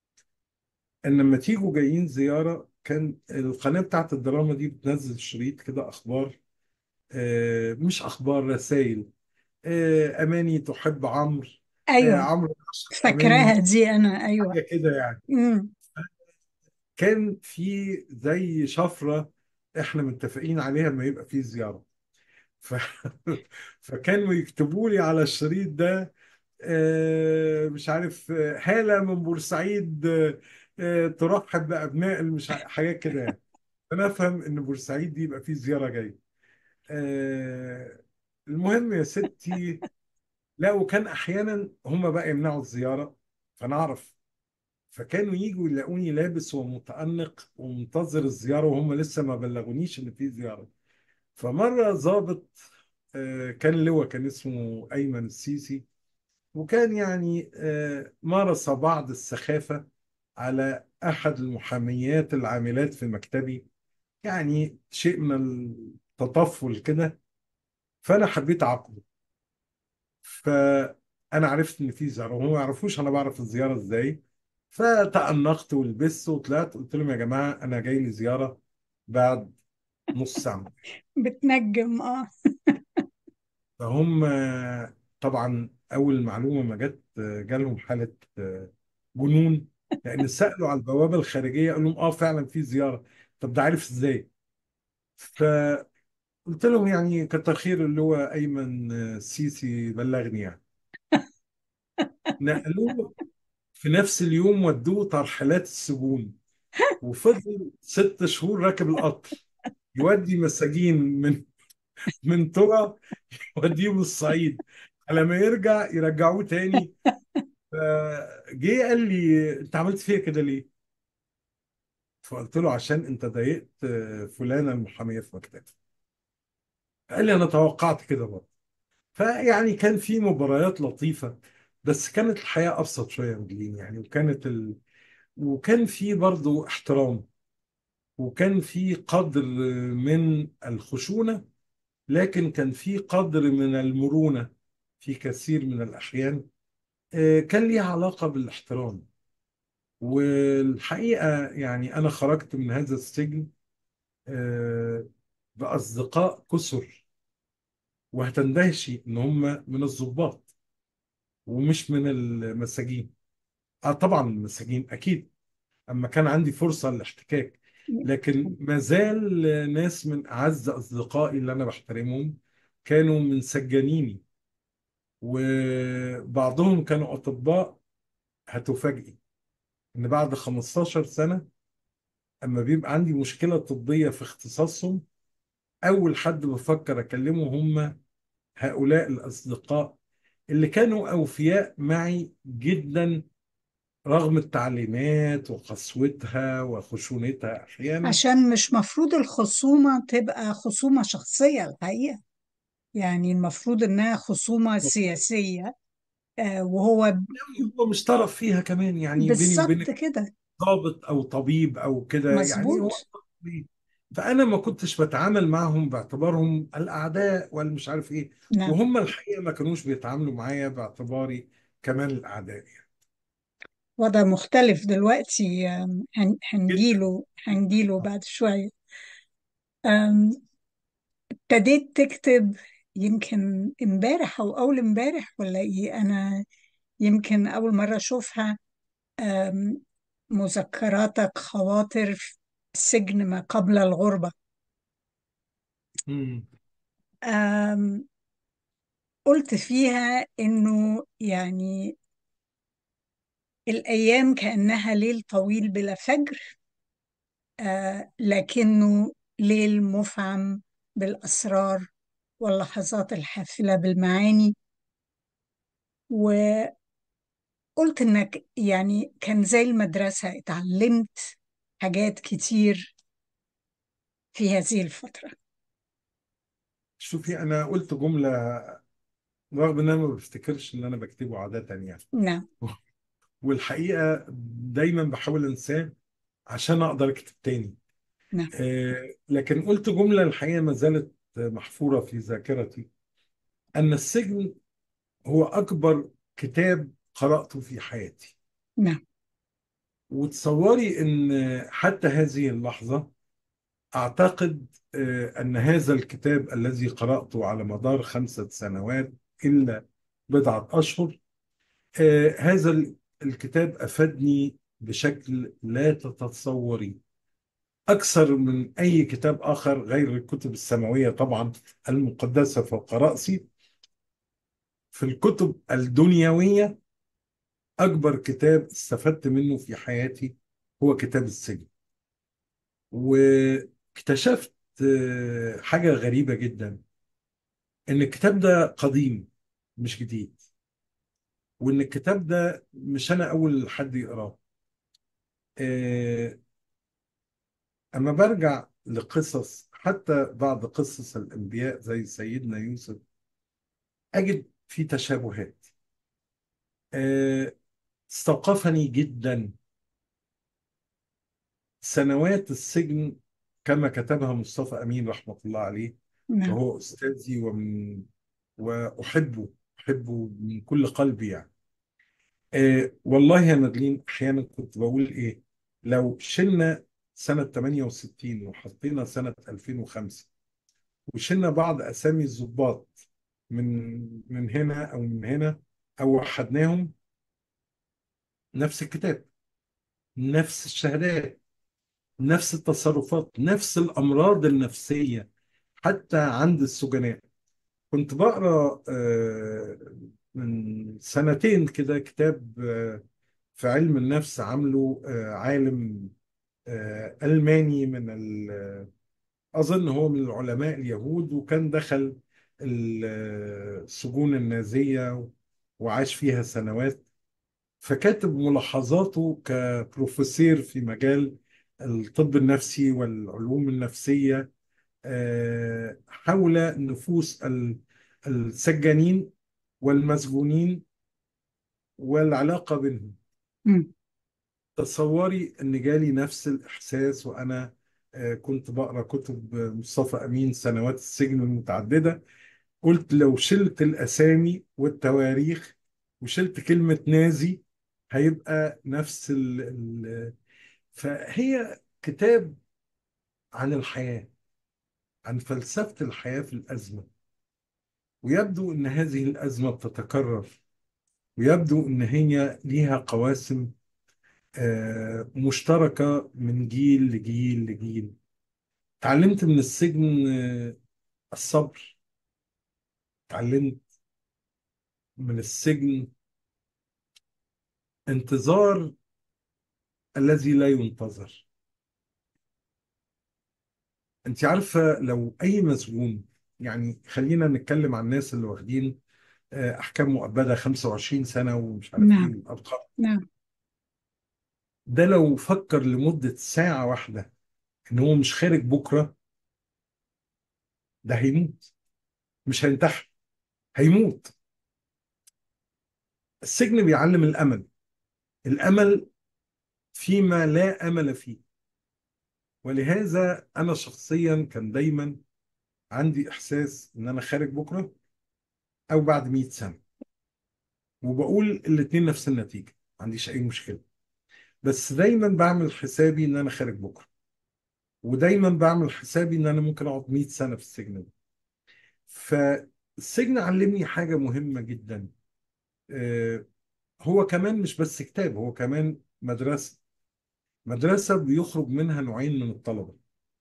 إن لما تيجوا جايين زيارة، كان القناة بتاعت الدراما دي بتنزل شريط كده أخبار. آه، مش أخبار، رسائل. آه، أماني تحب عمرو. آه، ايوه عمرو عشق فاكراها أماني. دي انا، ايوه. حاجة كده يعني. امم. كان في زي شفرة احنا متفقين عليها لما يبقى في زيارة. ف... فكانوا يكتبوا لي على الشريط ده آه، مش عارف، آه، هالة من بورسعيد آه، آه، ترحب بأبناء مش حاجات كده يعني. فأنا أفهم إن بورسعيد دي يبقى في زيارة جاية. آه، المهم يا ستي، لا، وكان أحيانا هم بقى يمنعوا الزيارة فأنا أعرف. فكانوا يجوا يلاقوني لابس ومتأنق ومنتظر الزيارة، وهم لسه ما بلغونيش إن في زيارة. فمرة ضابط آه، كان لواء كان اسمه أيمن السيسي، وكان يعني آه، مارس بعض السخافة على أحد المحاميات العاملات في مكتبي، يعني شيء من التطفل كده. فأنا حبيت أعاقبه. فأنا عرفت إن في زيارة وهم ما يعرفوش أنا بعرف الزيارة إزاي. فتأنقت ولبست وطلعت، قلت لهم يا جماعة أنا جاي لي زيارة بعد نص ساعة. بتنجم اه. فهم آه، طبعا أول معلومة ما جت آه، جالهم حالة آه، جنون، لأن سألوا على البوابة الخارجية قالوا لهم آه فعلا في زيارة. طب ده عارف إزاي؟ فقلت لهم يعني كتر خير اللي هو أيمن آه، سيسي بلغني يعني. نقلوه في نفس اليوم، ودوه ترحيلات السجون، وفضل ست شهور راكب القطر يودي مساجين من من طرى يوديهم الصعيد، على ما يرجع يرجعوه تاني. فجه قال لي انت عملت فيا كده ليه؟ فقلت له عشان انت ضايقت فلانه المحاميه في مكتبي. قال لي انا توقعت كده برضه. فيعني كان في مباريات لطيفه، بس كانت الحياه ابسط شويه من دي يعني. وكانت ال... وكان في برضه احترام، وكان في قدر من الخشونه، لكن كان في قدر من المرونه في كثير من الاحيان. آه، كان ليها علاقه بالاحترام. والحقيقة يعني أنا خرجت من هذا السجن آه، بأصدقاء كثر، وهتندهشي إن هم من الضباط ومش من المساجين. آه طبعا المساجين أكيد، أما كان عندي فرصة للاحتكاك، لكن ما زال ناس من أعز أصدقائي اللي أنا بحترمهم كانوا من سجانيني، وبعضهم كانوا أطباء. هتفاجئي إن بعد خمستاشر سنة أما بيبقى عندي مشكلة طبية في اختصاصهم، أول حد بفكر أكلمه هم هؤلاء الأصدقاء اللي كانوا أوفياء معي جدا رغم التعليمات وقسوتها وخشونتها أحيانا. عشان مش مفروض الخصومة تبقى خصومة شخصية الحقيقة، يعني المفروض إنها خصومة سياسية. آه وهو هو مش طرف فيها كمان يعني، بيني بالظبط وبينك كده. ضابط أو طبيب أو كده يعني هو مظبوط. طبيب. فأنا ما كنتش بتعامل معهم باعتبارهم الأعداء ولا مش عارف إيه، نعم. وهم الحقيقة ما كانوش بيتعاملوا معايا باعتباري كمان الأعداء يعني. وضع مختلف دلوقتي. آم، هن- جدا. هنجيله هنجيله بعد شوية. آم، ابتديت تكتب يمكن امبارح أو أول امبارح ولا إيه؟ أنا يمكن أول مرة أشوفها. آم، مذكراتك خواطر في السجن ما قبل الغربة. مم. آم، قلت فيها إنه يعني الأيام كأنها ليل طويل بلا فجر، آه، لكنه ليل مفعم بالأسرار واللحظات الحافلة بالمعاني. وقلت إنك يعني كان زي المدرسة، اتعلمت حاجات كتير في هذه الفترة. شوفي انا قلت جمله رغم ان انا ما بفتكرش ان انا بكتبه عاده يعني، نعم. والحقيقه دايما بحاول انساه عشان اقدر اكتب تاني. نعم. آه، لكن قلت جمله الحقيقه ما زالت محفوره في ذاكرتي، ان السجن هو اكبر كتاب قراته في حياتي. نعم. وتصوري ان حتى هذه اللحظه اعتقد آه، ان هذا الكتاب الذي قراته على مدار خمسه سنوات الا بضعه اشهر، آه، هذا ال- الكتاب أفادني بشكل لا تتصوري، أكثر من أي كتاب آخر غير الكتب السماوية طبعا المقدسة فوق رأسي. في الكتب الدنيوية أكبر كتاب استفدت منه في حياتي هو كتاب السجن. واكتشفت آه، حاجة غريبة جدا، إن الكتاب ده قديم مش جديد، وإن الكتاب ده مش أنا أول حد يقراه. آه، أما برجع لقصص حتى بعض قصص الأنبياء زي سيدنا يوسف، أجد في تشابهات. آه، استوقفني جدا سنوات السجن كما كتبها مصطفى أمين رحمة الله عليه، نعم. وهو أستاذي ومن وأحبه أحبه من كل قلبي يعني. آه والله يا نادلين، احيانا كنت بقول ايه، لو شلنا سنة ثمانية وستين وحطينا سنة ألفين وخمسة، وشلنا بعض اسامي الضباط من من هنا او من هنا، او وحدناهم، نفس الكتاب، نفس الشهادات، نفس التصرفات، نفس الامراض النفسية حتى عند السجناء. كنت بقرا آه، من سنتين كده كتاب آه، في علم النفس، عامله آه، عالم آه، ألماني من ال- أظن هو من العلماء اليهود، وكان دخل ال- السجون النازية وعاش فيها سنوات. فكاتب ملاحظاته كبروفيسور في مجال الطب النفسي والعلوم النفسية آه، حول نفوس ال- السجانين والمسجونين والعلاقة بينهم. مم. تصوري ان جالي نفس الاحساس وانا آه، كنت بقرا كتب مصطفى امين سنوات السجن المتعدده. قلت لو شلت الاسامي والتواريخ وشلت كلمه نازي، هيبقى نفس ال ال فهي كتاب عن الحياه، عن فلسفه الحياه في الازمه. ويبدو ان هذه الازمه بتتكرر، ويبدو ان هي ليها قواسم آه، مشتركه من جيل لجيل لجيل. اتعلمت من السجن آه، الصبر. اتعلمت من السجن انتظار الذي لا ينتظر. انت عارفة لو اي مسجون، يعني خلينا نتكلم عن الناس اللي واخدين آه، احكام مؤبدة خمسة وعشرين سنة ومش عارف ايه نعم. الارقام، نعم. ده لو فكر لمدة ساعة واحدة ان هو مش خارج بكرة، ده هيموت. مش هينتحر، هيموت. السجن بيعلم الامل، الامل فيما لا امل فيه. ولهذا انا شخصيا كان دايما عندي احساس ان انا خارج بكره او بعد مئة سنه، وبقول الاثنين نفس النتيجه، ما عنديش اي مشكله. بس دايما بعمل حسابي ان انا خارج بكره، ودايما بعمل حسابي ان انا ممكن اقعد مئة سنه في السجن ده. فالسجن علمني حاجه مهمه جدا. آه، هو كمان مش بس كتاب، هو كمان مدرسه. مدرسه بيخرج منها نوعين من الطلبه: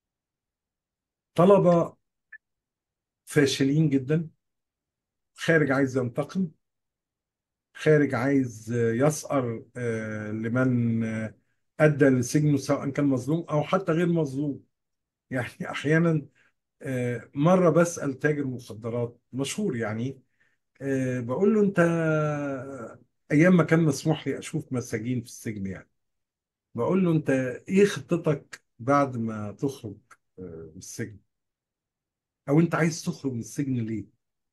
طلبه فاشلين جدا، خارج عايز ينتقم، خارج عايز يسأر آه، لمن آه، أدى لسجنه، سواء كان مظلوم أو حتى غير مظلوم. يعني أحيانا آه، مرة بسأل تاجر مخدرات مشهور، يعني آه، بقول له: أنت أيام ما كان مسموح لي أشوف مساجين في السجن، يعني بقول له: أنت إيه خطتك بعد ما تخرج آه، من السجن؟ أو أنت عايز تخرج من السجن ليه؟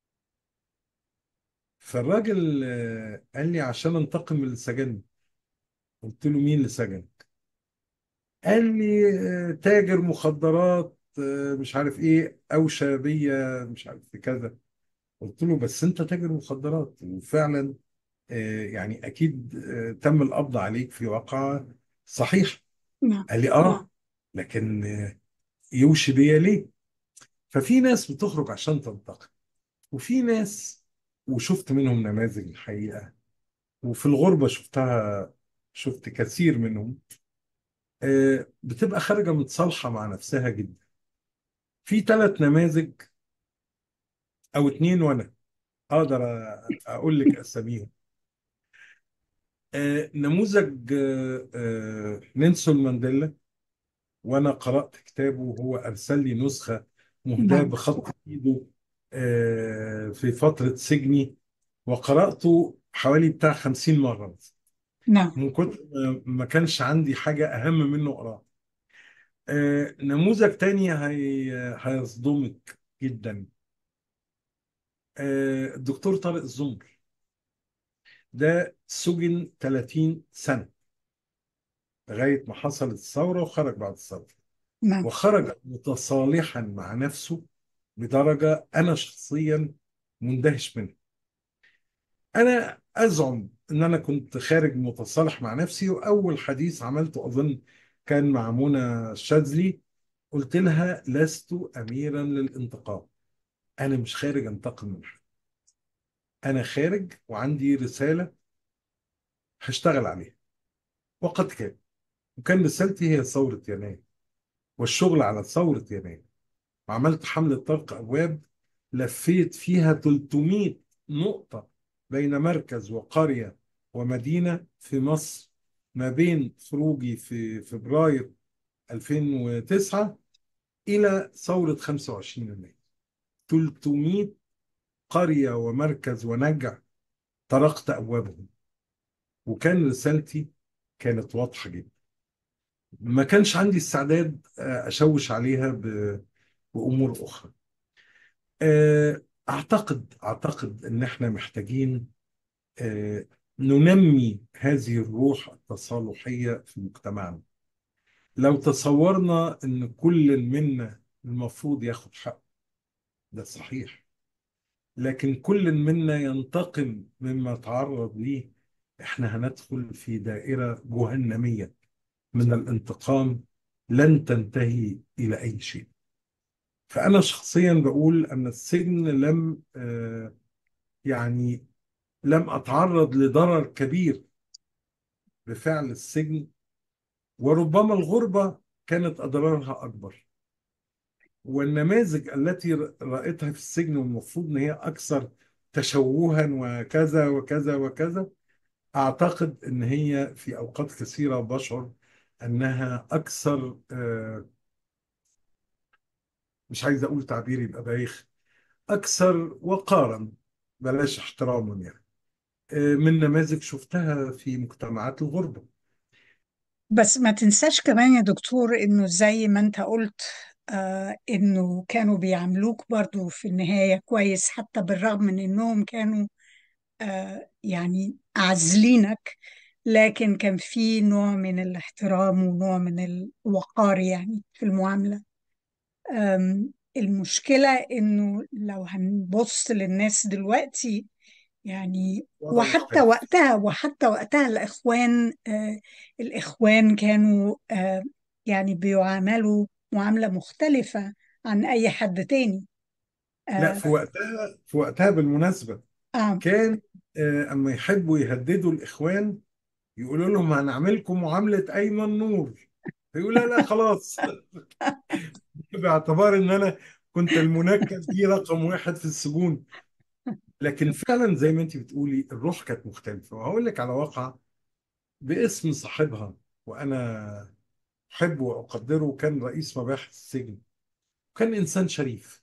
فالراجل آه، قال لي: عشان أنتقم من اللي سجنني. قلت له: مين اللي سجن؟ قال لي: آه، تاجر مخدرات آه، مش عارف ايه، او شابية مش عارف في كذا. قلت له: بس انت تاجر مخدرات وفعلا آه، يعني اكيد آه، تم القبض عليك في واقعة صحيح. نعم. قال لي: اه، لكن آه، يوشي بيا ليه؟ ففي ناس بتخرج عشان تنتقم، وفي ناس، وشفت منهم نماذج الحقيقة، وفي الغربة شفتها، شفت كثير منهم آه، بتبقى خارجة متصالحة مع نفسها جدا. في ثلاث نماذج او اتنين وانا اقدر أ- اقول لك اساميهم. آه، نموذج آه، آه، نيلسون مانديلا، وانا قرأت كتابه وهو ارسل لي نسخة مهداة نعم. بخط ايده آه، في فترة سجني، وقرأته حوالي بتاع خمسين مرة بس، نعم. من كتر ما ما كانش عندي حاجة أهم منه أقرأ. آه، نموذج تاني هي هيصدمك جدا: آه، الدكتور طارق الزمر. ده سجن ثلاثين سنة لغاية ما حصلت الثورة، وخرج بعد الثورة، نعم. وخرج متصالحا مع نفسه بدرجة أنا شخصيا مندهش منها. أنا أزعم إن أنا كنت خارج متصالح مع نفسي، وأول حديث عملته أظن كان مع منى الشاذلي. قلت لها: لست أميرا للانتقام، أنا مش خارج أنتقم من حد، أنا خارج وعندي رسالة هشتغل عليها. وقد كان، وكان رسالتي هي ثورة يناير والشغل على ثورة يناير. وعملت حملة طرق أبواب لفيت فيها ثلاثمائة نقطة بين مركز وقرية ومدينة في مصر، ما بين خروجي في فبراير ألفين وتسعة إلى ثورة خمسة وعشرين يناير. ثلاثمائة قرية ومركز ونجع طرقت أبوابهم، وكان رسالتي كانت واضحة جدا. ما كانش عندي استعداد آه، أشوش عليها ب- بأمور أخرى. آه، أعتقد أعتقد إن إحنا محتاجين آه، ننمي هذه الروح التصالحية في مجتمعنا. لو تصورنا إن كل منا المفروض ياخد حقه، ده صحيح، لكن كل منا ينتقم مما تعرض ليه، إحنا هندخل في دائرة جهنمية من الانتقام لن تنتهي إلى أي شيء. فأنا شخصيا بقول أن السجن لم آه، يعني لم أتعرض لضرر كبير بفعل السجن، وربما الغربة كانت أضرارها أكبر. والنماذج التي رأيتها في السجن والمفروض أن هي أكثر تشوها وكذا وكذا وكذا، أعتقد أن هي في أوقات كثيرة بشعر أنها أكثر آه، مش عايز أقول تعبير يبقى بايخ، أكثر وقارا، بلاش احتراما يعني، آه، من نماذج شفتها في مجتمعات الغربة. بس ما تنساش كمان يا دكتور انه زي ما انت قلت، آه انه كانوا بيعاملوك برضو في النهاية كويس، حتى بالرغم من انهم كانوا آه يعني عازلينك، لكن كان في نوع من الاحترام ونوع من الوقار يعني في المعاملة. آم، المشكلة انه لو هنبص للناس دلوقتي يعني، وضع وحتى مختلف. وقتها وحتى وقتها الإخوان آه الإخوان كانوا آه يعني بيعاملوا معاملة مختلفة عن أي حد تاني. لا، آه, في وقتها في وقتها بالمناسبة آه, كان آه، أما يحبوا يهددوا الإخوان يقولوا لهم: هنعملكم معاملة أيمن نور. فيقول: لا لا خلاص. باعتبار إن أنا كنت المنكب دي رقم واحد في السجون. لكن فعلا زي ما أنت بتقولي الروح كانت مختلفة. وهقول لك على واقعة باسم صاحبها، وأنا أحبه وأقدره، كان رئيس مباحث السجن، كان إنسان شريف،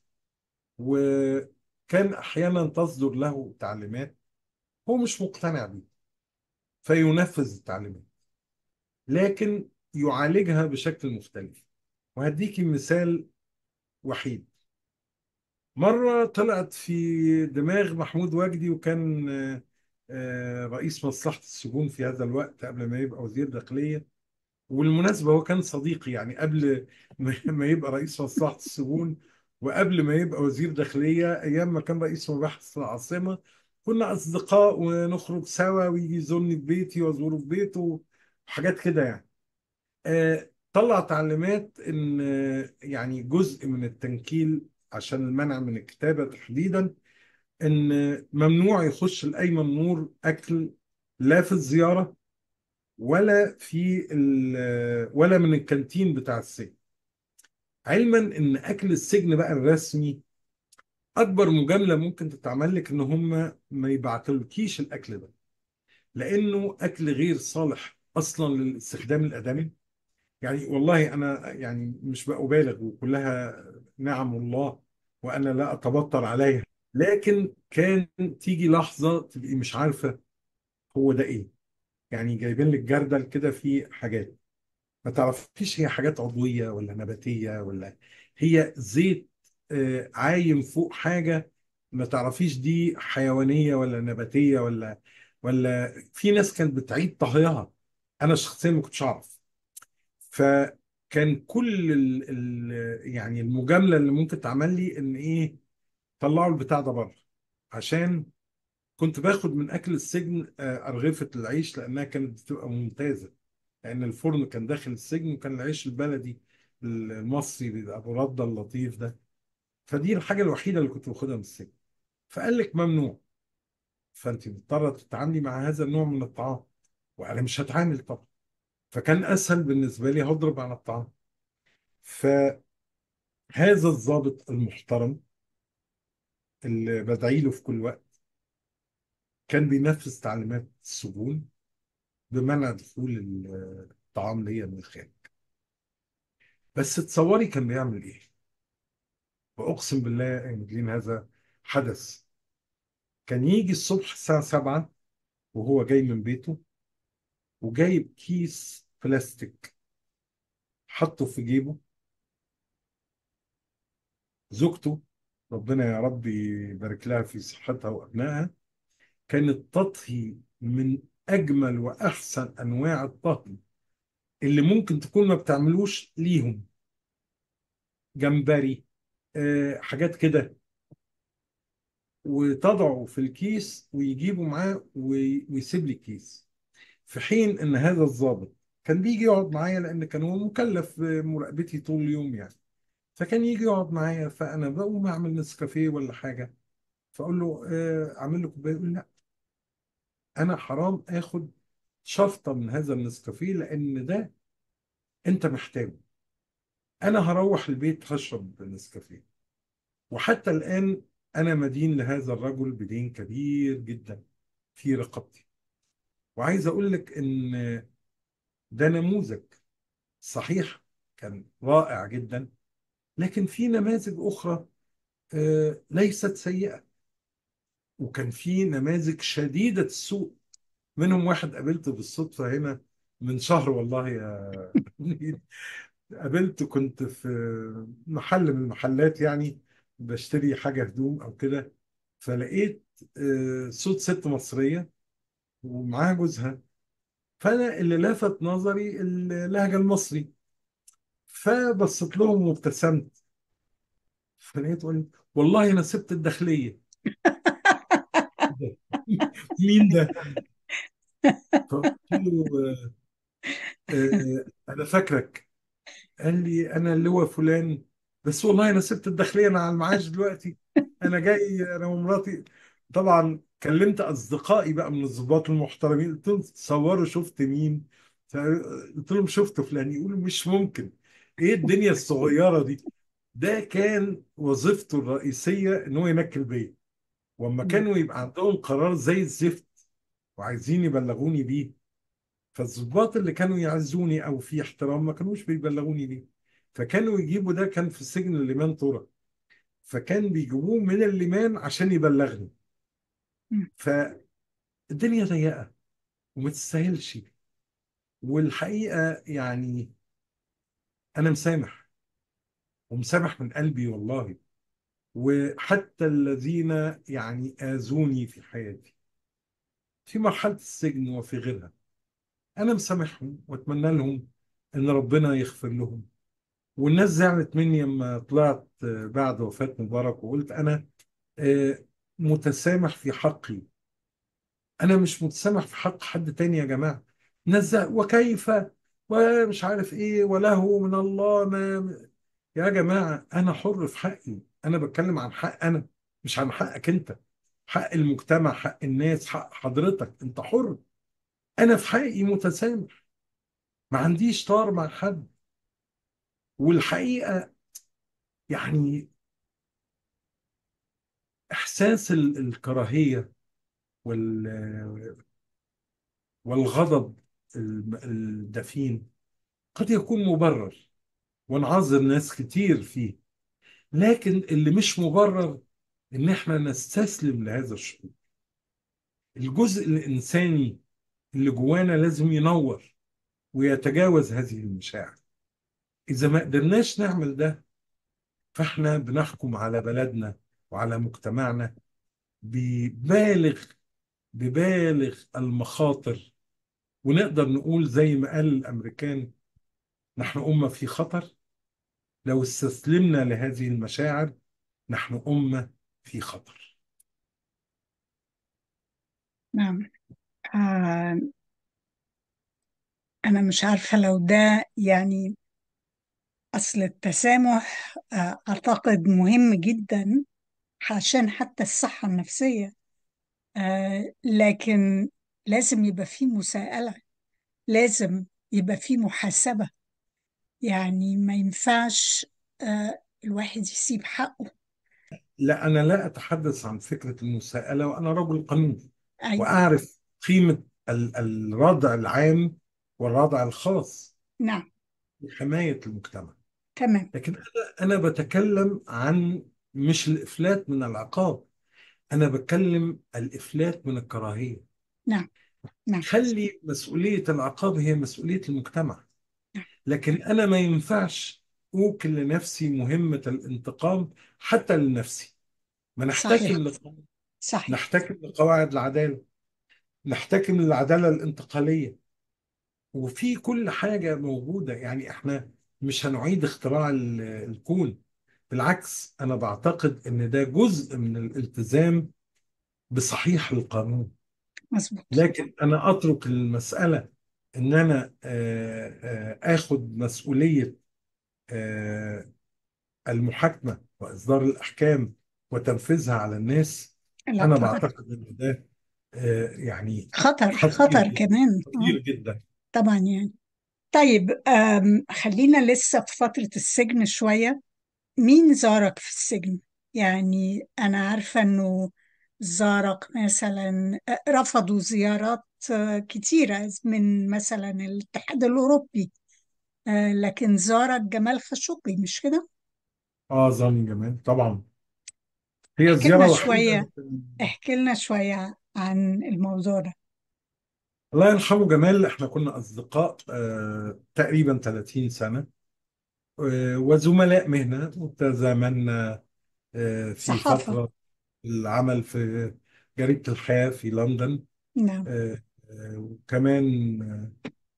وكان أحيانا تصدر له تعليمات هو مش مقتنع بيها فينفذ التعليمات، لكن يعالجها بشكل مختلف. وهديكي مثال وحيد. مرة طلعت في دماغ محمود وجدي، وكان آه، آه، رئيس مصلحة السجون في هذا الوقت قبل ما يبقى وزير داخلية. والمناسبة هو كان صديقي يعني قبل ما ما يبقى رئيس مصلحة السجون، وقبل ما يبقى وزير داخلية، أيام ما كان رئيس مباحث العاصمة كنا أصدقاء ونخرج سوا ويجي يزورني في بيتي وأزوره في بيته، حاجات كده يعني. آه، طلع تعليمات إن آه، يعني جزء من التنكيل عشان المنع من الكتابة تحديدا، إن ممنوع يخش الأيمن نور أكل، لا في الزيارة ولا في ال- ولا من الكانتين بتاع السجن. علما ان اكل السجن بقى الرسمي، اكبر مجامله ممكن تتعمل لك ان هم ما يبعتلكيش الاكل ده، لانه اكل غير صالح اصلا للاستخدام الادمي. يعني والله انا يعني مش بأبالغ، وكلها نعم الله وانا لا اتبطر عليها، لكن كان تيجي لحظه تبقي مش عارفه هو ده ايه. يعني جايبين لك جردل كده فيه حاجات ما تعرفيش هي حاجات عضوية ولا نباتية، ولا هي زيت آه، عايم فوق حاجة، ما تعرفيش دي حيوانية ولا نباتية، ولا ولا في ناس كانت بتعيد طهيها. أنا شخصيا ما كنتش أعرف. فكان كل ال ال يعني المجاملة اللي ممكن تعمل لي إن إيه، طلعوا البتاع ده بره عشان كنت باخد من اكل السجن آه، ارغفه العيش لانها كانت بتبقى ممتازه، لان الفرن كان داخل السجن، وكان العيش البلدي المصري بيبقى ابو رده اللطيف ده. فدي الحاجه الوحيده اللي كنت باخدها من السجن. فقال لك ممنوع، فانت مضطره تتعاملي مع هذا النوع من الطعام، وانا مش هتعامل طبعا. فكان اسهل بالنسبه لي هضرب عن الطعام. فهذا الضابط المحترم اللي بدعي له في كل وقت كان بينفذ تعليمات السجون بمنع دخول الطعام ليا من الخارج. بس تصوري كان بيعمل ايه؟ واقسم بالله يا مدلين هذا حدث. كان يجي الصبح الساعه سبعة وهو جاي من بيته، وجايب كيس بلاستيك حطه في جيبه. زوجته، ربنا يا رب يبارك لها في صحتها وابنائها، كانت تطهي من اجمل واحسن انواع الطهي اللي ممكن تكون ما بتعملوش ليهم. جمبري، آه، حاجات كده، وتضعه في الكيس ويجيبه معاه وي- ويسيب لي الكيس. في حين ان هذا الضابط كان بيجي يقعد معايا، لان كان هو مكلف بمراقبتي طول اليوم يعني. فكان يجي يقعد معايا، فانا بقوم اعمل نسكافيه ولا حاجه، فاقول له آه، اعمل له كوبايه، يقول لا، انا حرام اخد شفطه من هذا النسكافيه لان ده انت محتاجه. انا هروح البيت هشرب نسكافيه. وحتى الان انا مدين لهذا الرجل بدين كبير جدا في رقبتي. وعايز اقول لك ان ده نموذج صحيح، كان رائع جدا، لكن في نماذج اخرى آه، ليست سيئه، وكان في نماذج شديده السوء. منهم واحد قابلته بالصدفه هنا من شهر والله يا قابلته كنت في محل من المحلات يعني، بشتري حاجه هدوم او كده، فلقيت آه، صوت ست مصريه ومعاها جوزها. فانا اللي لفت نظري اللهجه المصري، فبصيت لهم وابتسمت. فلقيت تقول والله انا سبت الداخليه. مين ده؟ فقلت له آه، آه، انا فاكرك. قال لي انا اللي هو فلان، بس والله انا سبت الداخليه، انا على المعاش دلوقتي، انا جاي انا ومراتي. طبعا كلمت اصدقائي بقى من الضباط المحترمين، قلت لهم تصوروا شفت مين؟ فقلت لهم شفت فلان. يقولوا مش ممكن، ايه الدنيا الصغيره دي؟ ده كان وظيفته الرئيسيه ان هو ينكل بيا. واما كانوا يبقى عندهم قرار زي الزفت وعايزين يبلغوني بيه، فالضباط اللي كانوا يعزوني او في احترام ما كانوش بيبلغوني بيه. فكانوا يجيبوا ده، كان في سجن الليمان طرق، فكان بيجيبوه من الليمان عشان يبلغني. فالدنيا ضيقه وما تستاهلش. والحقيقه يعني انا مسامح، ومسامح من قلبي والله. وحتى الذين يعني اذوني في حياتي في مرحله السجن وفي غيرها، انا مسامحهم واتمنى لهم ان ربنا يغفر لهم. والناس زعلت مني لما طلعت آه، بعد وفاة مبارك وقلت انا آه، متسامح في حقي، انا مش متسامح في حق حد تاني يا جماعة. ناس زعل- وكيف ومش عارف ايه وله من الله ما. يا جماعة انا حر في حقي، انا بتكلم عن حق انا، مش عن حقك انت. حق المجتمع، حق الناس، حق حضرتك، انت حر. انا في حقي متسامح، ما عنديش طار مع حد. والحقيقة يعني إحساس ال- الكراهية وال- والغضب الم- الدفين قد يكون مبرر، ونعذر ناس كتير فيه. لكن اللي مش مبرر إن إحنا نستسلم لهذا الشعور. الجزء الإنساني اللي جوانا لازم ينور ويتجاوز هذه المشاعر. إذا ما قدرناش نعمل ده، فإحنا بنحكم على بلدنا وعلى مجتمعنا ببالغ ببالغ المخاطر. ونقدر نقول زي ما قال الأمريكان: نحن أمة في خطر، لو استسلمنا لهذه المشاعر نحن أمة في خطر. نعم. آه أنا مش عارفة لو ده يعني أصل التسامح آه أعتقد مهم جدا عشان حتى الصحة النفسية. آه لكن لازم يبقى فيه مساءلة، لازم يبقى فيه محاسبة. يعني ما ينفعش آه الواحد يسيب حقه. لا، أنا لا أتحدث عن فكرة المساءلة، وأنا رجل قانون أيوة. وأعرف قيمة ال- الردع العام والردع الخاص نعم. لحماية المجتمع. تمام. لكن أنا أنا بتكلم عن مش الإفلات من العقاب، أنا بتكلم الإفلات من الكراهية. نعم. نعم. خلي مسؤولية العقاب هي مسؤولية المجتمع، نعم. لكن أنا ما ينفعش أوكل لنفسي مهمة الانتقام حتى لنفسي. ما صحيح. نحتكم لق- صحيح. نحتكم لقواعد العدالة، نحتكم للعدالة الانتقالية، وفي كل حاجة موجودة. يعني احنا مش هنعيد اختراع ال- الكون، بالعكس أنا بعتقد إن ده جزء من الالتزام بصحيح القانون. مظبوط. لكن أنا أترك المسألة إن أنا آه، آه، آخد مسؤولية آه، المحاكمة وإصدار الأحكام وتنفيذها على الناس. لا أنا طبعا. بعتقد إن ده آه، يعني خطر خطير خطر جدا، كمان. آه، خطير جدا. طبعا يعني. طيب، آم، خلينا لسه في فترة السجن شوية. مين زارك في السجن؟ يعني أنا عارفة إنه زارك مثلا، آه، رفضوا زيارات آه، كتيرة من مثلا الاتحاد الأوروبي، آه، لكن زارك جمال خاشقجي، مش كده؟ اه، ظن جمال طبعا، هي احكي لنا الزيارة الوحيدة شوية، اللي كان- احكي لنا شوية عن الموضوع ده. الله يرحمه جمال، احنا كنا أصدقاء آه، تقريبا ثلاثين سنة، آه، وزملاء مهنة، وتزامنا آه، في صحافة. فترة العمل في جريدة الحياة في لندن. نعم. آه، آه، وكمان آه،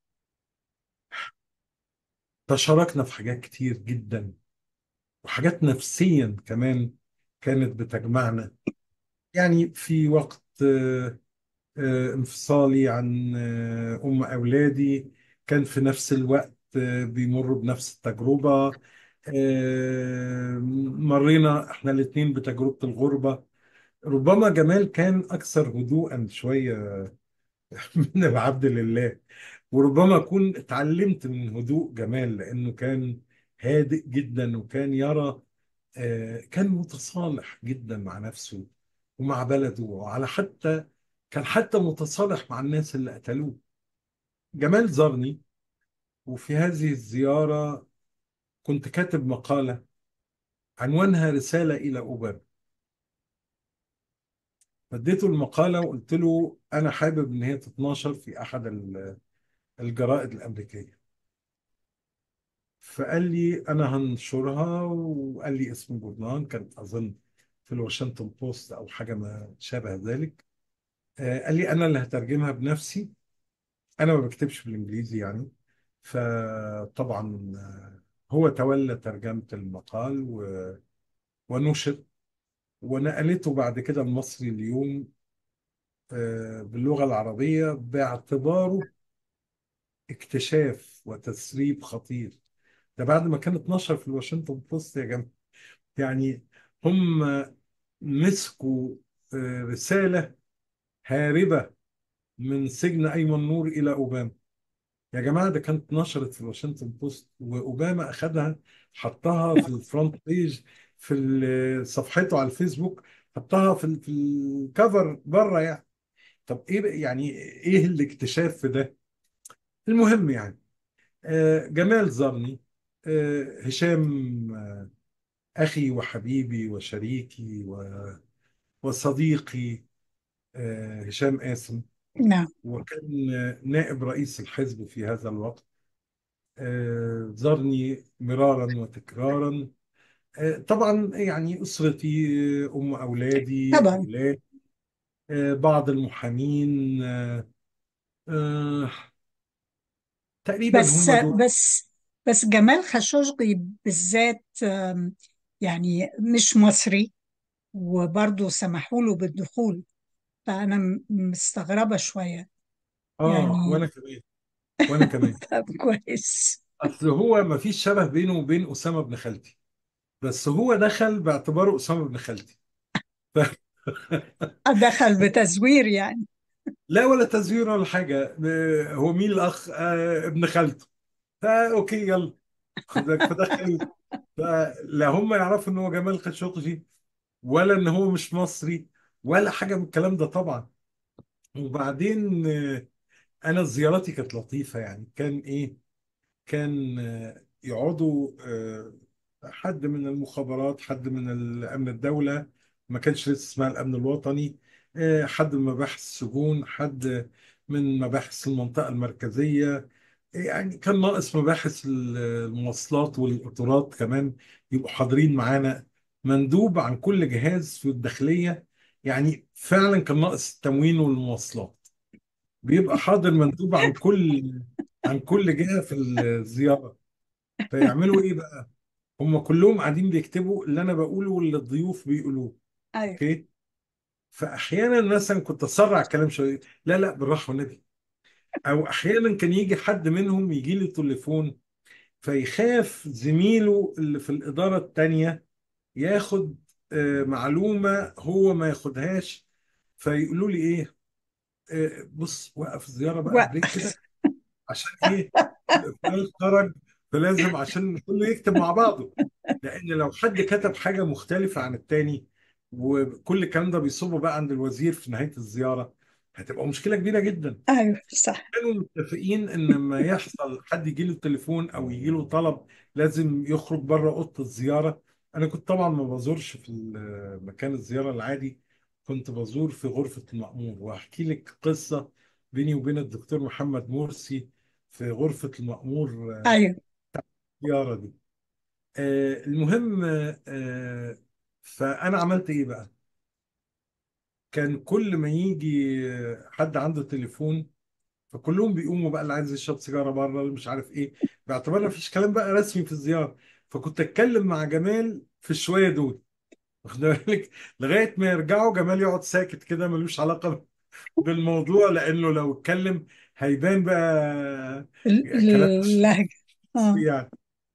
تشاركنا في حاجات كتير جدا، وحاجات نفسيا كمان كانت بتجمعنا. يعني في وقت آه، آه، انفصالي عن آه، أم أولادي، كان في نفس الوقت آه، بيمر بنفس التجربة. آه، مرينا احنا الاتنين بتجربة الغربة. ربما جمال كان أكثر هدوءا شوية من العبد لله، وربما أكون اتعلمت من هدوء جمال، لأنه كان هادئ جدا، وكان يرى آه، كان متصالح جدا مع نفسه ومع بلده، وعلى حتى كان حتى متصالح مع الناس اللي قتلوه. جمال زارني، وفي هذه الزيارة كنت كاتب مقالة عنوانها رسالة إلى أوباما. فاديته المقالة وقلت له أنا حابب إن هي تتناشر في أحد ال- الجرائد الأمريكية. فقال لي أنا هنشرها، وقال لي اسم جورنال كان أظن في الواشنطن بوست أو حاجة ما شابه ذلك. آه، قال لي أنا اللي هترجمها بنفسي، أنا ما بكتبش بالإنجليزي يعني. فطبعا آه، هو تولى ترجمة المقال و- ونشر، ونقلته بعد كده المصري اليوم آه، باللغة العربية، باعتباره اكتشاف وتسريب خطير. ده بعد ما كان اتنشر في الواشنطن بوست يا جماعة. يعني هم مسكوا آه، رسالة هاربة من سجن أيمن نور إلى أوباما. يا جماعة ده كانت نشرت في الواشنطن بوست، وأوباما أخدها حطها في الفرونت بيج في ال- صفحته على الفيسبوك، حطها في ال- في الكفر بره يعني. طب ايه بقى- يعني ايه الاكتشاف في ده؟ المهم يعني آه، جمال زارني، آه، هشام آه، أخي وحبيبي وشريكي و- وصديقي، آه، هشام قاسم، نعم. وكان آه، نائب رئيس الحزب في هذا الوقت. آه، زارني مرارا وتكرارا. آه، طبعا يعني أسرتي، آه، أم أولادي، طبعا. أولاد، آه، بعض المحامين، آه، آه، تقريبا بس هم دول. بس بس جمال خاشقجي بالذات، آم، يعني مش مصري، وبرضه سمحوا له بالدخول. فأنا م- مستغربة شوية اه، يعني. وانا كمان. وانا كمان. طب كويس. اصل هو ما فيش شبه بينه وبين اسامه ابن خالتي، بس هو دخل باعتباره اسامه ابن خالتي. ف... دخل بتزوير يعني. لا، ولا تزوير ولا حاجه. آه، هو مين الاخ؟ آه ابن خالته. فا اوكي، يلا. خد بالك، فدخل. فلا هم يعرفوا ان هو جمال خاشقجي، ولا ان هو مش مصري، ولا حاجه من الكلام ده طبعا. وبعدين آه، انا زياراتي كانت لطيفه يعني. كان ايه؟ كان آه، يقعدوا آه، حد من المخابرات، حد من الامن الدوله، ما كانش لسه اسمها الامن الوطني، آه، حد من مباحث السجون، حد من مباحث المنطقه المركزيه. يعني كان ناقص مباحث المواصلات والقطارات كمان يبقوا حاضرين معانا. مندوب عن كل جهاز في الداخليه. يعني فعلا كان ناقص التموين والمواصلات، بيبقى حاضر مندوب عن كل عن كل جهة في الزيارة. فيعملوا ايه بقى؟ هم كلهم قاعدين بيكتبوا اللي انا بقوله واللي الضيوف بيقولوه. أيوة. اوكي. فاحيانا مثلا كنت اسرع الكلام شويه، لا لا بالراحه والنبي. او احيانا كان يجي حد منهم يجي لي تليفون، فيخاف زميله اللي في الاداره التانيه ياخد آه، معلومه هو ما ياخدهاش. فيقولوا لي ايه؟ آه، بص، وقف الزياره بقى، بريك وقف. كده. عشان ايه؟ فلان خرج، فلازم عشان كله يكتب مع بعضه. لان لو حد كتب حاجه مختلفه عن التاني، وكل الكلام ده بيصب بقى عند الوزير في نهايه الزياره، هتبقى مشكله كبيره جدا. أيوة صح. كانوا متفقين ان لما يحصل حد يجي له تليفون او يجي له طلب لازم يخرج بره اوضه الزياره. انا كنت طبعا ما بزورش في ال- مكان الزياره العادي، كنت بزور في غرفه المأمور. وهحكي لك قصه بيني وبين الدكتور محمد مرسي في غرفه المأمور، آه، أيوة. الزياره دي. آه، المهم، آه، آه، فانا عملت ايه بقى؟ كان كل ما يجي آه، حد عنده تليفون، فكلهم بيقوموا بقى، اللي عايز يشرب سيجاره بره، اللي مش عارف ايه، باعتبار ما فيش كلام بقى رسمي في الزياره. فكنت اتكلم مع جمال في الشويه دول، واخد بالك، لغايه ما يرجعوا جمال يقعد ساكت كده ملوش علاقه بالموضوع، لانه لو اتكلم هيبان بقى ال- كلام مش اللهجة. اه. مصري يعني.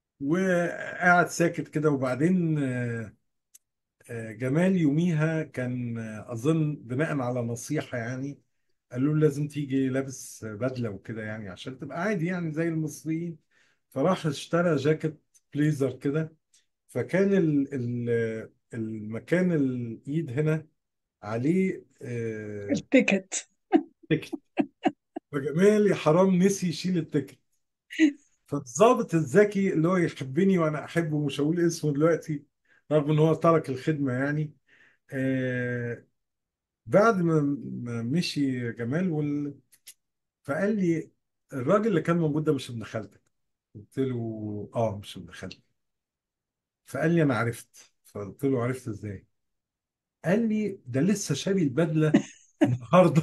وقعد ساكت كده. وبعدين آه، آه، جمال يوميها كان آه، اظن بناء على نصيحه يعني، قالوا له لازم تيجي لابس بدله وكده يعني عشان تبقى عادي يعني زي المصريين. فراح اشترى جاكيت بليزر كده. فكان ال ال المكان الايد هنا عليه آه، التيكت. تيكت. فجمال يا حرام نسي يشيل التيكت. فالضابط الذكي اللي هو يحبني وانا احبه، مش هقول اسمه دلوقتي رغم ان هو ترك الخدمه يعني، آه، بعد ما ما مشي جمال وال... فقال لي الراجل اللي كان موجود ده مش ابن خالتك؟ قلت له اه مش ابن خالتي. فقال لي انا عرفت. فقلت له عرفت ازاي؟ قال لي ده لسه شاري البدله النهارده.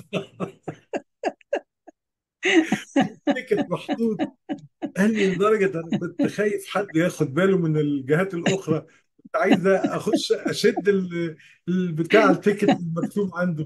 تيكت محطوط. قال لي لدرجه انا كنت خايف حد ياخد باله من الجهات الاخرى، كنت عايز اخش اشد ال- البتاع التيكت المكتوب عنده.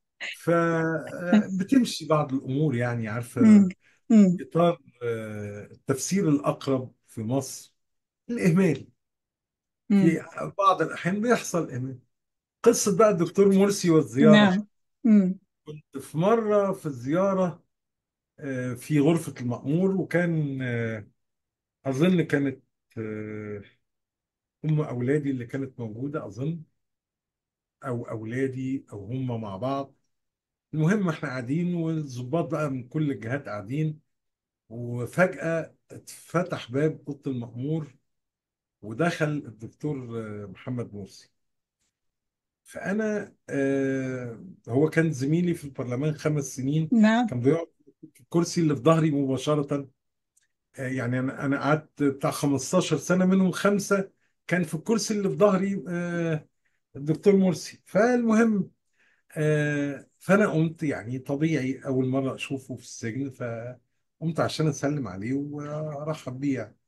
فبتمشي بعض الامور يعني، مم. عارفه. مم. إطار آه، التفسير الأقرب في مصر الإهمال. مم. في بعض الأحيان بيحصل إهمال. قصة بقى الدكتور مرسي والزيارة. نعم. مم. كنت في مرة في الزيارة آه، في غرفة المأمور، وكان آه، أظن كانت آه، أم أولادي اللي كانت موجودة أظن، أو أولادي أو هم مع بعض. المهم إحنا قاعدين والضباط بقى من كل الجهات قاعدين، وفجأة اتفتح باب أوضة المأمور ودخل الدكتور آه، محمد مرسي. فأنا آه، هو كان زميلي في البرلمان خمس سنين، نعم. كان بيقعد في الكرسي اللي في ظهري مباشرة. آه، يعني أنا أنا قعدت بتاع خمستاشر سنة منهم خمسة كان في الكرسي اللي في ظهري آه، الدكتور مرسي. فالمهم، آه، فأنا قمت يعني طبيعي أول مرة أشوفه في السجن، فقمت عشان أسلم عليه وأرحب بيه يعني.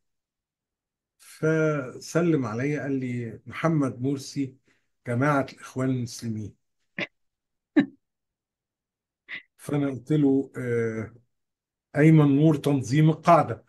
فسلم عليا قال لي محمد مرسي، جماعة الإخوان المسلمين. فانا قلت له آه، ايمن نور تنظيم القاعده.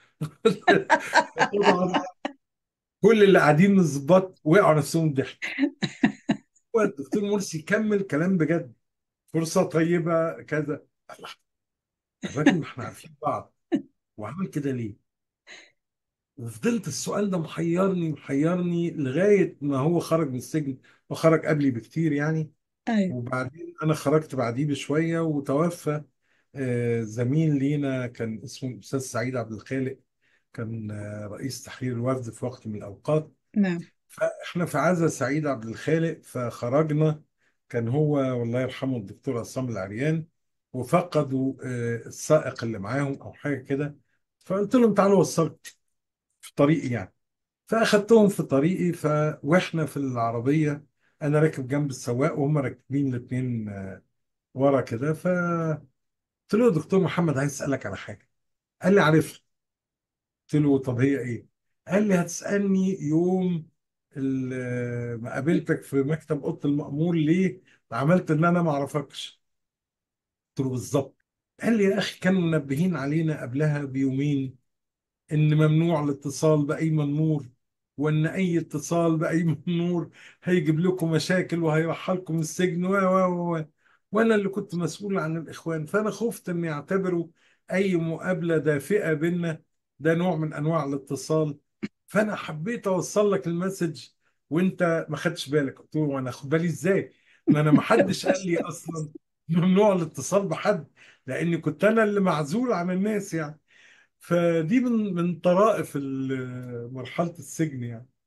طبعا كل اللي قاعدين من الضباط وقعوا نفسهم ضحك. والدكتور مرسي كمل كلام بجد: فرصه طيبه كذا. الله، الراجل ما احنا عارفين بعض، وعمل كده ليه؟ وفضلت السؤال ده محيرني محيرني لغايه ما هو خرج من السجن، وخرج قبلي بكتير يعني. ايوه. وبعدين انا خرجت بعديه بشويه وتوفى. آه، زميل لينا كان اسمه الاستاذ سعيد عبد الخالق، كان آه، رئيس تحرير الوفد في وقت من الاوقات. نعم. فاحنا في عزا سعيد عبد الخالق فخرجنا، كان هو والله يرحمه الدكتور عصام العريان، وفقدوا آه، السائق اللي معاهم او حاجه كده. فقلت لهم تعالوا وصلت في طريقي يعني. فاخدتهم في طريقي، ف واحنا في العربيه انا راكب جنب السواق وهم راكبين الاثنين ورا كده. فقلت له يا دكتور محمد عايز اسالك على حاجه. قال لي عارفها. قلت له طب هي ايه؟ قال لي هتسالني يوم ال- ما قابلتك في مكتب اوضه المأمور ليه عملت ان انا ما اعرفكش. قلت له بالظبط. قال لي يا اخي كانوا منبهين علينا قبلها بيومين ان ممنوع الاتصال بايمن نور، وان اي اتصال بايمن نور هيجيب لكم مشاكل وهيرحلكم السجن و و و وانا اللي كنت مسؤول عن الاخوان، فانا خفت ان يعتبروا اي مقابله دافئه بينا ده نوع من انواع الاتصال. فانا حبيت اوصل لك المسج وانت ما خدتش بالك. قلت له وانا اخد بالي ازاي؟ ما انا ما حدش قال لي اصلا ممنوع الاتصال بحد، لاني كنت انا اللي معزول عن الناس يعني. فدي من من طرائف ال- مرحلة السجن يعني.